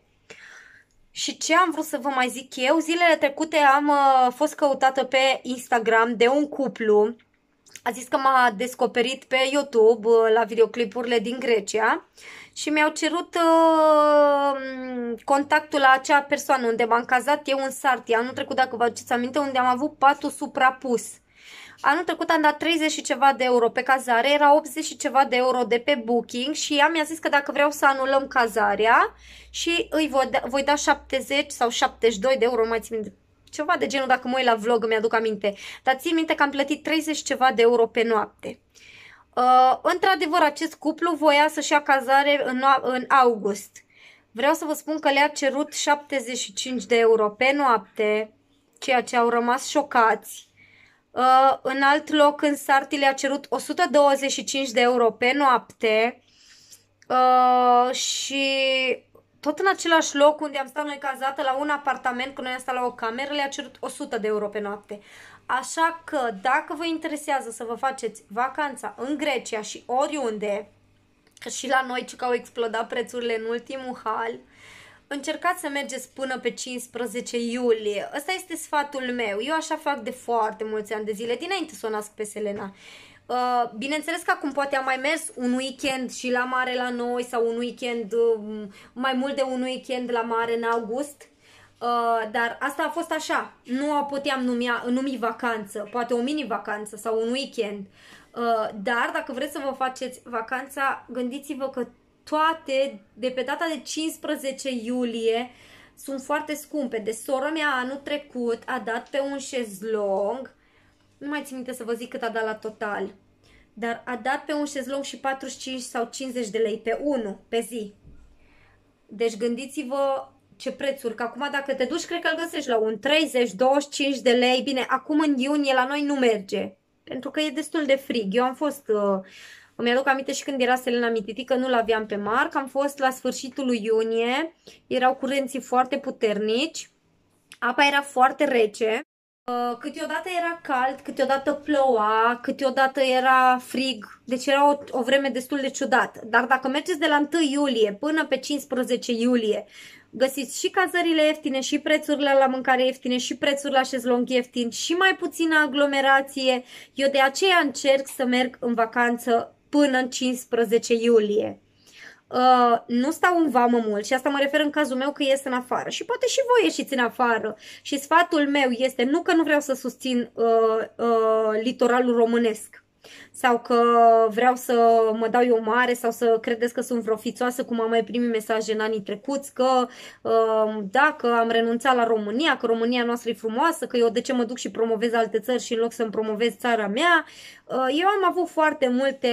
Speaker 1: Și ce am vrut să vă mai zic eu, zilele trecute am uh, fost căutată pe Instagram de un cuplu. A zis că m-a descoperit pe YouTube uh, la videoclipurile din Grecia și mi-au cerut uh, contactul la acea persoană unde m-am cazat eu în Sartia. Anul trecut, dacă vă aduceți aminte, unde am avut patul suprapus. Anul trecut am dat treizeci și ceva de euro pe cazare, era optzeci și ceva de euro de pe booking și ea mi-a zis că dacă vreau să anulăm cazarea și îi voi da, voi da șaptezeci sau șaptezeci și doi de euro, nu mai țin minte. Ceva de genul, dacă mă uit la vlog îmi aduc aminte. Dar țin minte că am plătit treizeci ceva de euro pe noapte. Uh, Într-adevăr, acest cuplu voia să-și ia cazare în, în august. Vreau să vă spun că le-a cerut șaptezeci și cinci de euro pe noapte, ceea ce au rămas șocați. Uh, în alt loc, în Sarti, le-a cerut o sută douăzeci și cinci de euro pe noapte. Uh, și tot în același loc unde am stat noi cazată, la un apartament, când noi am stat la o cameră, le-a cerut o sută de euro pe noapte. Așa că, dacă vă interesează să vă faceți vacanța în Grecia și oriunde, că și la noi ce că au explodat prețurile în ultimul hal, încercați să mergeți până pe cincisprezece iulie. Ăsta este sfatul meu. Eu așa fac de foarte mulți ani de zile, dinainte să o nasc pe Selena. Uh, bineînțeles că acum poate am mai mers un weekend și la mare la noi sau un weekend, uh, mai mult de un weekend la mare în august. Uh, dar asta a fost așa, nu o puteam numi, numi vacanță, poate o mini-vacanță sau un weekend. Uh, dar dacă vreți să vă faceți vacanța, gândiți-vă că toate, de pe data de cincisprezece iulie, sunt foarte scumpe. De sora mea anul trecut a dat pe un șezlong, nu mai țin minte să vă zic cât a dat la total, dar a dat pe un șezlong și patruzeci și cinci sau cincizeci de lei pe unul, pe zi. Deci gândiți-vă ce prețuri, că acum dacă te duci, cred că îl găsești la un treizeci douăzeci și cinci de lei. Bine, acum în iunie la noi nu merge, pentru că e destul de frig. Eu am fost, uh, îmi aduc aminte și când era Selena mititică, nu l-aveam pe Marc, am fost la sfârșitul lui iunie, erau curenții foarte puternici, apa era foarte rece, uh, câteodată era cald, câteodată ploua, câteodată era frig, deci era o, o vreme destul de ciudată. Dar dacă mergeți de la întâi iulie până pe cincisprezece iulie, găsiți și cazările ieftine, și prețurile la mâncare ieftine, și prețurile la șezlong ieftin, și mai puțină aglomerație. Eu de aceea încerc să merg în vacanță până în cincisprezece iulie. Uh, nu stau în vamă mult și asta mă refer în cazul meu că ies în afară. Și poate și voi ieșiți în afară. Și sfatul meu este, nu că nu vreau să susțin uh, uh, litoralul românesc, sau că vreau să mă dau eu mare sau să credeți că sunt vreo fițoasă, cum am mai primit mesaje în anii trecuți, că dacă am renunțat la România, că România noastră e frumoasă, că eu de ce mă duc și promovez alte țări și în loc să-mi promovez țara mea. Eu am avut foarte multe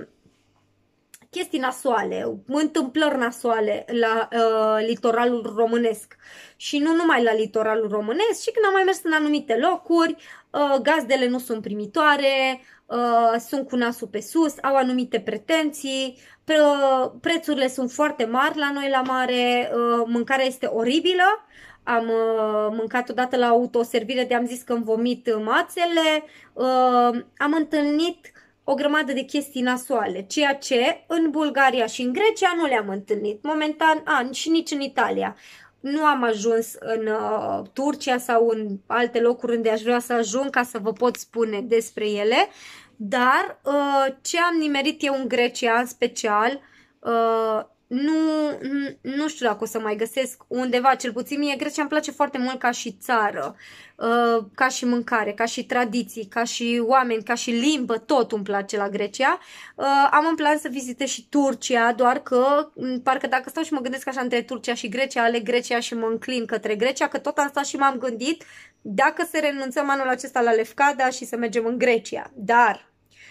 Speaker 1: chestii nasoale, întâmplări nasoale la uh, litoralul românesc și nu numai la litoralul românesc, și când am mai mers în anumite locuri, uh, gazdele nu sunt primitoare, uh, sunt cu nasul pe sus, au anumite pretenții, pre uh, prețurile sunt foarte mari la noi la mare, uh, mâncarea este oribilă. Am uh, mâncat odată la autoservire, de-am zis că îmi vomit mațele, uh, am întâlnit o grămadă de chestii nasoale, ceea ce în Bulgaria și în Grecia nu le-am întâlnit. Momentan, a, și nici în Italia. Nu am ajuns în uh, Turcia sau în alte locuri unde aș vrea să ajung ca să vă pot spune despre ele, dar uh, ce am nimerit eu în Grecia în special, uh, nu, nu știu dacă o să mai găsesc undeva, cel puțin mie Grecia îmi place foarte mult ca și țară, ca și mâncare, ca și tradiții, ca și oameni, ca și limbă, tot îmi place la Grecia. Am în plan să vizitez și Turcia, doar că parcă dacă stau și mă gândesc așa între Turcia și Grecia, aleg Grecia și mă înclin către Grecia, că tot am stat și m-am gândit dacă să renunțăm anul acesta la Lefkada și să mergem în Grecia, dar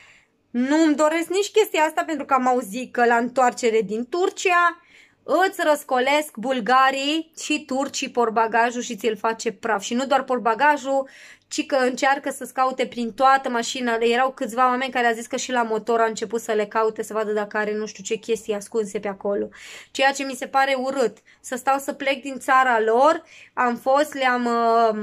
Speaker 1: nu îmi doresc nici chestia asta, pentru că am auzit că la întoarcere din Turcia îți răscolesc bulgarii și turcii portbagajul și ți-l face praf. Și nu doar portbagajul, ci că încearcă să-ți caute prin toată mașina. Erau câțiva oameni care au zis că și la motor a început să le caute, să vadă dacă are nu știu ce chestii ascunse pe acolo. Ceea ce mi se pare urât. Să stau să plec din țara lor, am fost, le-am... Uh,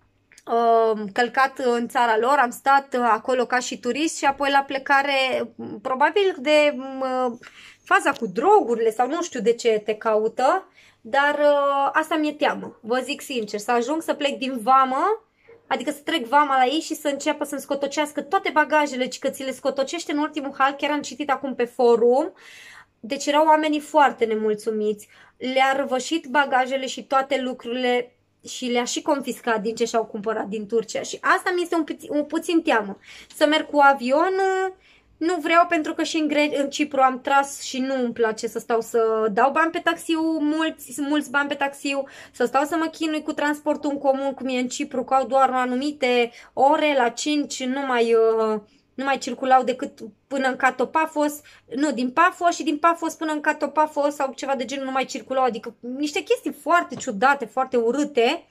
Speaker 1: Uh, călcat în țara lor, am stat acolo ca și turist și apoi la plecare, probabil de uh, faza cu drogurile sau nu știu de ce te caută, dar uh, asta mi-e teamă, vă zic sincer, să ajung să plec din vamă, adică să trec vama la ei și să înceapă să-mi scotocească toate bagajele, ci că ți le scotocește în ultimul hal, chiar am citit acum pe forum. Deci erau oamenii foarte nemulțumiți, le-a răvășit bagajele și toate lucrurile și le-a și confiscat din ce și-au cumpărat din Turcia. Și asta mi este un, puțin, un puțin teamă. Să merg cu avionul, nu vreau, pentru că și în, Gre în Cipru am tras și nu îmi place să stau să dau bani pe taxiu, mulți, mulți bani pe taxiu, să stau să mă chinui cu transportul în comun, cum e în Cipru, că au doar anumite ore, la cinci nu mai... Uh, nu mai circulau decât până în Catopafos, nu, din Pafos și din Pafos până în Catopafos sau ceva de genul nu mai circulau, adică niște chestii foarte ciudate, foarte urâte,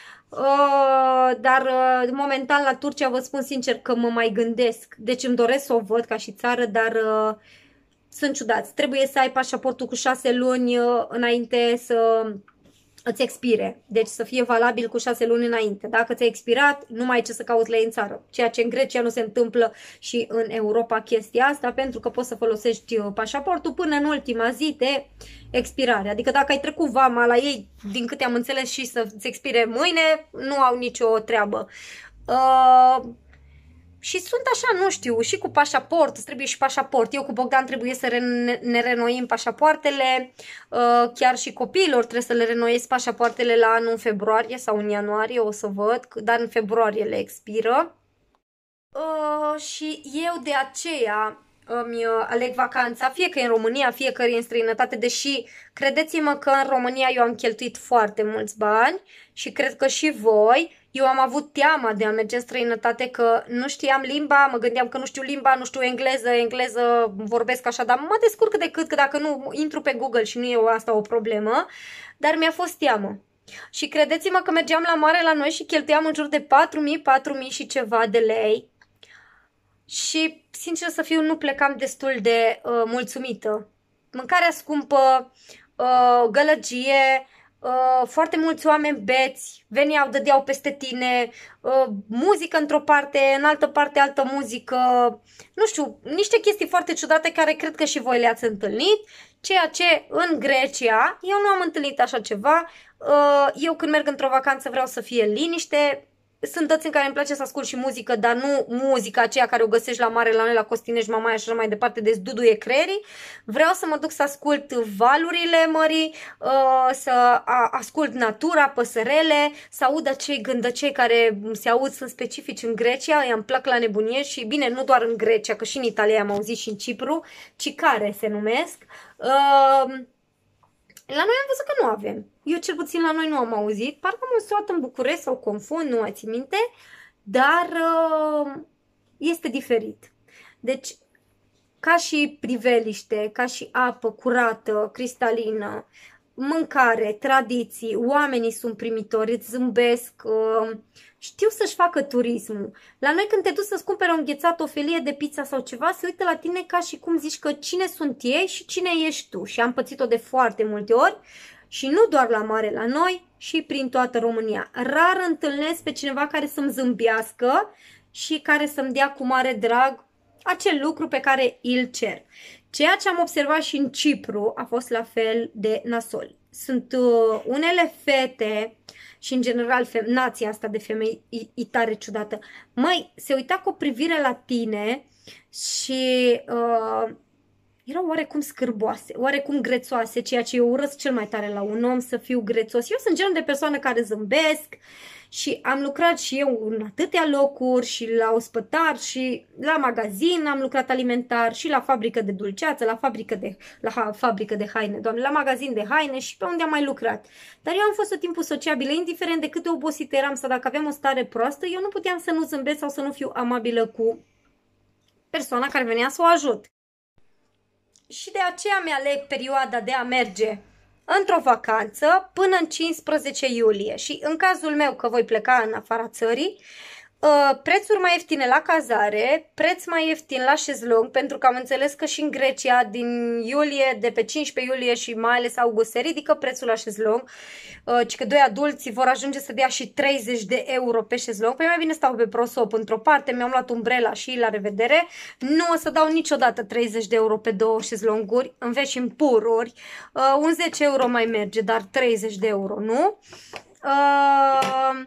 Speaker 1: uh, dar uh, momentan la Turcia vă spun sincer că mă mai gândesc, deci îmi doresc să o văd ca și țară, dar uh, sunt ciudați, trebuie să ai pașaportul cu șase luni uh, înainte să... îți expire, deci să fie valabil cu șase luni înainte. Dacă ți-a expirat, nu mai ai ce să cauți la ei în țară. Ceea ce în Grecia nu se întâmplă și în Europa chestia asta, pentru că poți să folosești pașaportul până în ultima zi de expirare. Adică dacă ai trecut vama la ei, din câte am înțeles, și să-ți expire mâine, nu au nicio treabă. Uh... Și sunt așa, nu știu, și cu pașaport, îți trebuie și pașaport. Eu cu Bogdan trebuie să ne renoim pașapoartele, chiar și copiilor trebuie să le renoiesc pașapoartele la anul în februarie sau în ianuarie, o să văd, dar în februarie le expiră. Și eu de aceea îmi aleg vacanța, fie că e în România, fie că e în străinătate, deși credeți-mă că în România eu am cheltuit foarte mulți bani și cred că și voi. Eu am avut teama de a merge în străinătate, că nu știam limba, mă gândeam că nu știu limba, nu știu engleză, engleză vorbesc așa, dar mă descurc de cât, că dacă nu intru pe Google și nu e asta o problemă, dar mi-a fost teamă. Și credeți-mă că mergeam la mare la noi și cheltuiam în jur de patru mii, patru mii și ceva de lei și, sincer să fiu, nu plecam destul de uh, mulțumită. Mâncarea scumpă, uh, gălăgie, Uh, foarte mulți oameni beți, veneau, dădeau peste tine, uh, muzică într-o parte, în altă parte altă muzică, nu știu, niște chestii foarte ciudate care cred că și voi le-ați întâlnit, ceea ce în Grecia eu nu am întâlnit așa ceva. Uh, eu când merg într-o vacanță vreau să fie liniște, sunt dăți în care îmi place să ascult și muzică, dar nu muzica aceea care o găsești la mare, la noi, la Costinești, Mamaia și așa mai departe, de zduduie creierii. Vreau să mă duc să ascult valurile mării, să ascult natura, păsărele, să aud acei gândăcei care se aud, sunt specifici în Grecia, îmi plac la nebunie și, bine, nu doar în Grecia, că și în Italia am auzit și în Cipru, cicare se numesc. La noi am văzut că nu avem. Eu cel puțin la noi nu am auzit. Parcă am auzit în București sau confund, nu mai țin minte. Dar uh, este diferit. Deci, ca și priveliște, ca și apă curată, cristalină, mâncare, tradiții, oamenii sunt primitori, îți zâmbesc, uh, știu să-și facă turismul. La noi când te duci să-ți cumperi o înghețată, o felie de pizza sau ceva, se uită la tine ca și cum zici că cine sunt ei și cine ești tu. Și am pățit-o de foarte multe ori și nu doar la mare, la noi și prin toată România. Rar întâlnesc pe cineva care să-mi zâmbească și care să-mi dea cu mare drag acel lucru pe care îl cer. Ceea ce am observat și în Cipru a fost la fel de nasol. Sunt uh, unele fete și în general nația asta de femei e, e tare ciudată. Măi, se uita cu o privire la tine și uh, erau oarecum scârboase, oarecum grețoase, ceea ce eu urăsc cel mai tare la un om, să fiu grețos. Eu sunt genul de persoană care zâmbesc și am lucrat și eu în atâtea locuri și la ospătar și la magazin am lucrat alimentar și la fabrică de dulceață, la fabrică de, la fabrică de haine, doamne, la magazin de haine și pe unde am mai lucrat. Dar eu am fost tot timpul sociabilă, indiferent de cât de obosită eram sau dacă aveam o stare proastă, eu nu puteam să nu zâmbesc sau să nu fiu amabilă cu persoana care venea să o ajut. Și de aceea mi-aleg perioada de a merge într-o vacanță până în cincisprezece iulie și în cazul meu că voi pleca în afara țării, prețuri mai ieftine la cazare, preț mai ieftin la șezlong, pentru că am înțeles că și în Grecia din iulie, de pe cincisprezece iulie și mai ales august se ridică prețul la șezlong, ci că doi adulți vor ajunge să dea și treizeci de euro pe șezlong. Păi mai bine stau pe prosop într-o parte, mi-am luat umbrela și la revedere. Nu o să dau niciodată treizeci de euro pe două șezlonguri, în veci și în pururi. Un zece euro mai merge, dar treizeci de euro nu. Uh...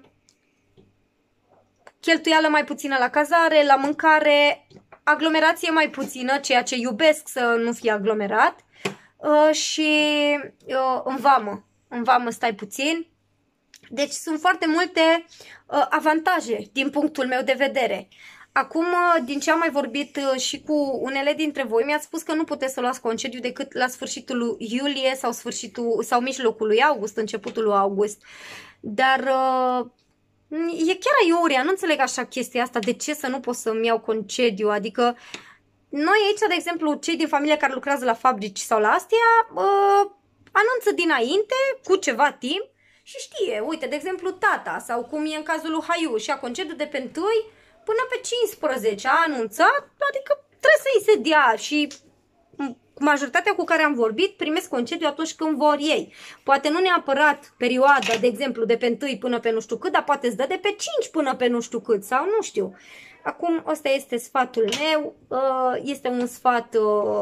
Speaker 1: Cheltuială mai puțină la cazare, la mâncare, aglomerație mai puțină, ceea ce iubesc să nu fie aglomerat uh, și uh, în vamă, în vamă stai puțin. Deci sunt foarte multe uh, avantaje din punctul meu de vedere. Acum, uh, din ce am mai vorbit uh, și cu unele dintre voi, mi-ați spus că nu puteți să luați concediu decât la sfârșitul lui iulie sau, sfârșitul, sau mijlocul lui august, începutul lui august. Dar... Uh, E chiar aiurea, nu înțeleg așa chestia asta, de ce să nu pot să-mi iau concediu, adică noi aici, de exemplu, cei din familie care lucrează la fabrici sau la astea, uh, anunță dinainte, cu ceva timp și știe, uite, de exemplu, tata sau cum e în cazul lui Haiu și a concediu de pe întâi până pe cincisprezece, a anunțat, adică trebuie să-i se dea și... Majoritatea cu care am vorbit primesc concediu atunci când vor ei. Poate nu neapărat perioada, de exemplu, de pe întâi până pe nu știu cât, dar poate îți dă de pe cinci până pe nu știu cât sau nu știu. Acum, ăsta este sfatul meu, este un sfat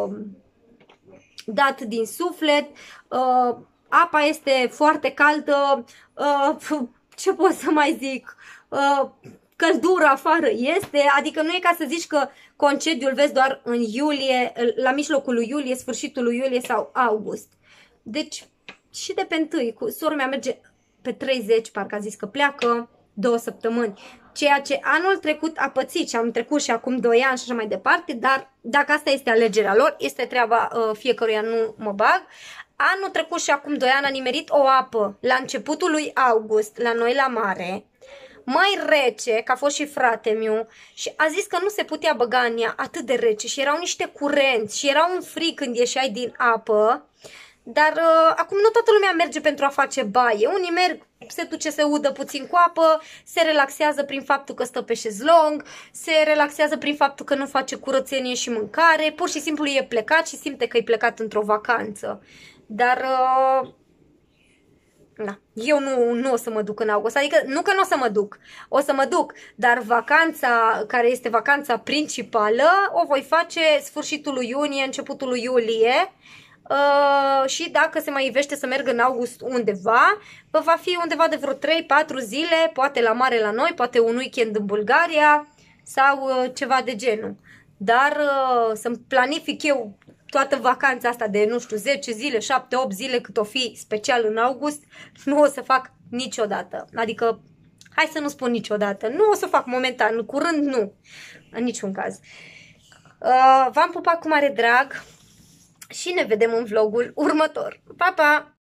Speaker 1: dat din suflet, apa este foarte caldă, ce pot să mai zic... Căldură afară este, adică nu e ca să zici că concediul vezi doar în iulie, la mijlocul lui iulie, sfârșitul lui iulie sau august. Deci și de pe întâi, cu sora mea merge pe treizeci, parcă a zis că pleacă, două săptămâni. Ceea ce anul trecut a pățit și am trecut și acum doi ani și așa mai departe, dar dacă asta este alegerea lor, este treaba uh, fiecăruia, nu mă bag. Anul trecut și acum doi ani a nimerit o apă la începutul lui august, la noi la mare, mai rece, că a fost și frate meu și a zis că nu se putea băga în ea atât de rece și erau niște curenți și era un frig când ieșeai din apă, dar uh, acum nu toată lumea merge pentru a face baie, unii merg, se duce, se udă puțin cu apă, se relaxează prin faptul că stă pe șezlong, se relaxează prin faptul că nu face curățenie și mâncare, pur și simplu e plecat și simte că e plecat într-o vacanță, dar... Uh, Na, eu nu, nu o să mă duc în august, adică nu că nu o să mă duc, o să mă duc, dar vacanța care este vacanța principală o voi face sfârșitul lui iunie, începutul lui iulie, Uh, și dacă se mai ivește să merg în august undeva, va fi undeva de vreo trei patru zile, poate la mare la noi, poate un weekend în Bulgaria sau uh, ceva de genul. Dar uh, să-mi planific eu toată vacanța asta de, nu știu, zece zile, șapte opt zile cât o fi special în august, nu o să fac niciodată. Adică, hai să nu spun niciodată, nu o să fac momentan, curând nu, în niciun caz. Uh, V-am pupat cu mare drag și ne vedem în vlogul următor. Pa, pa!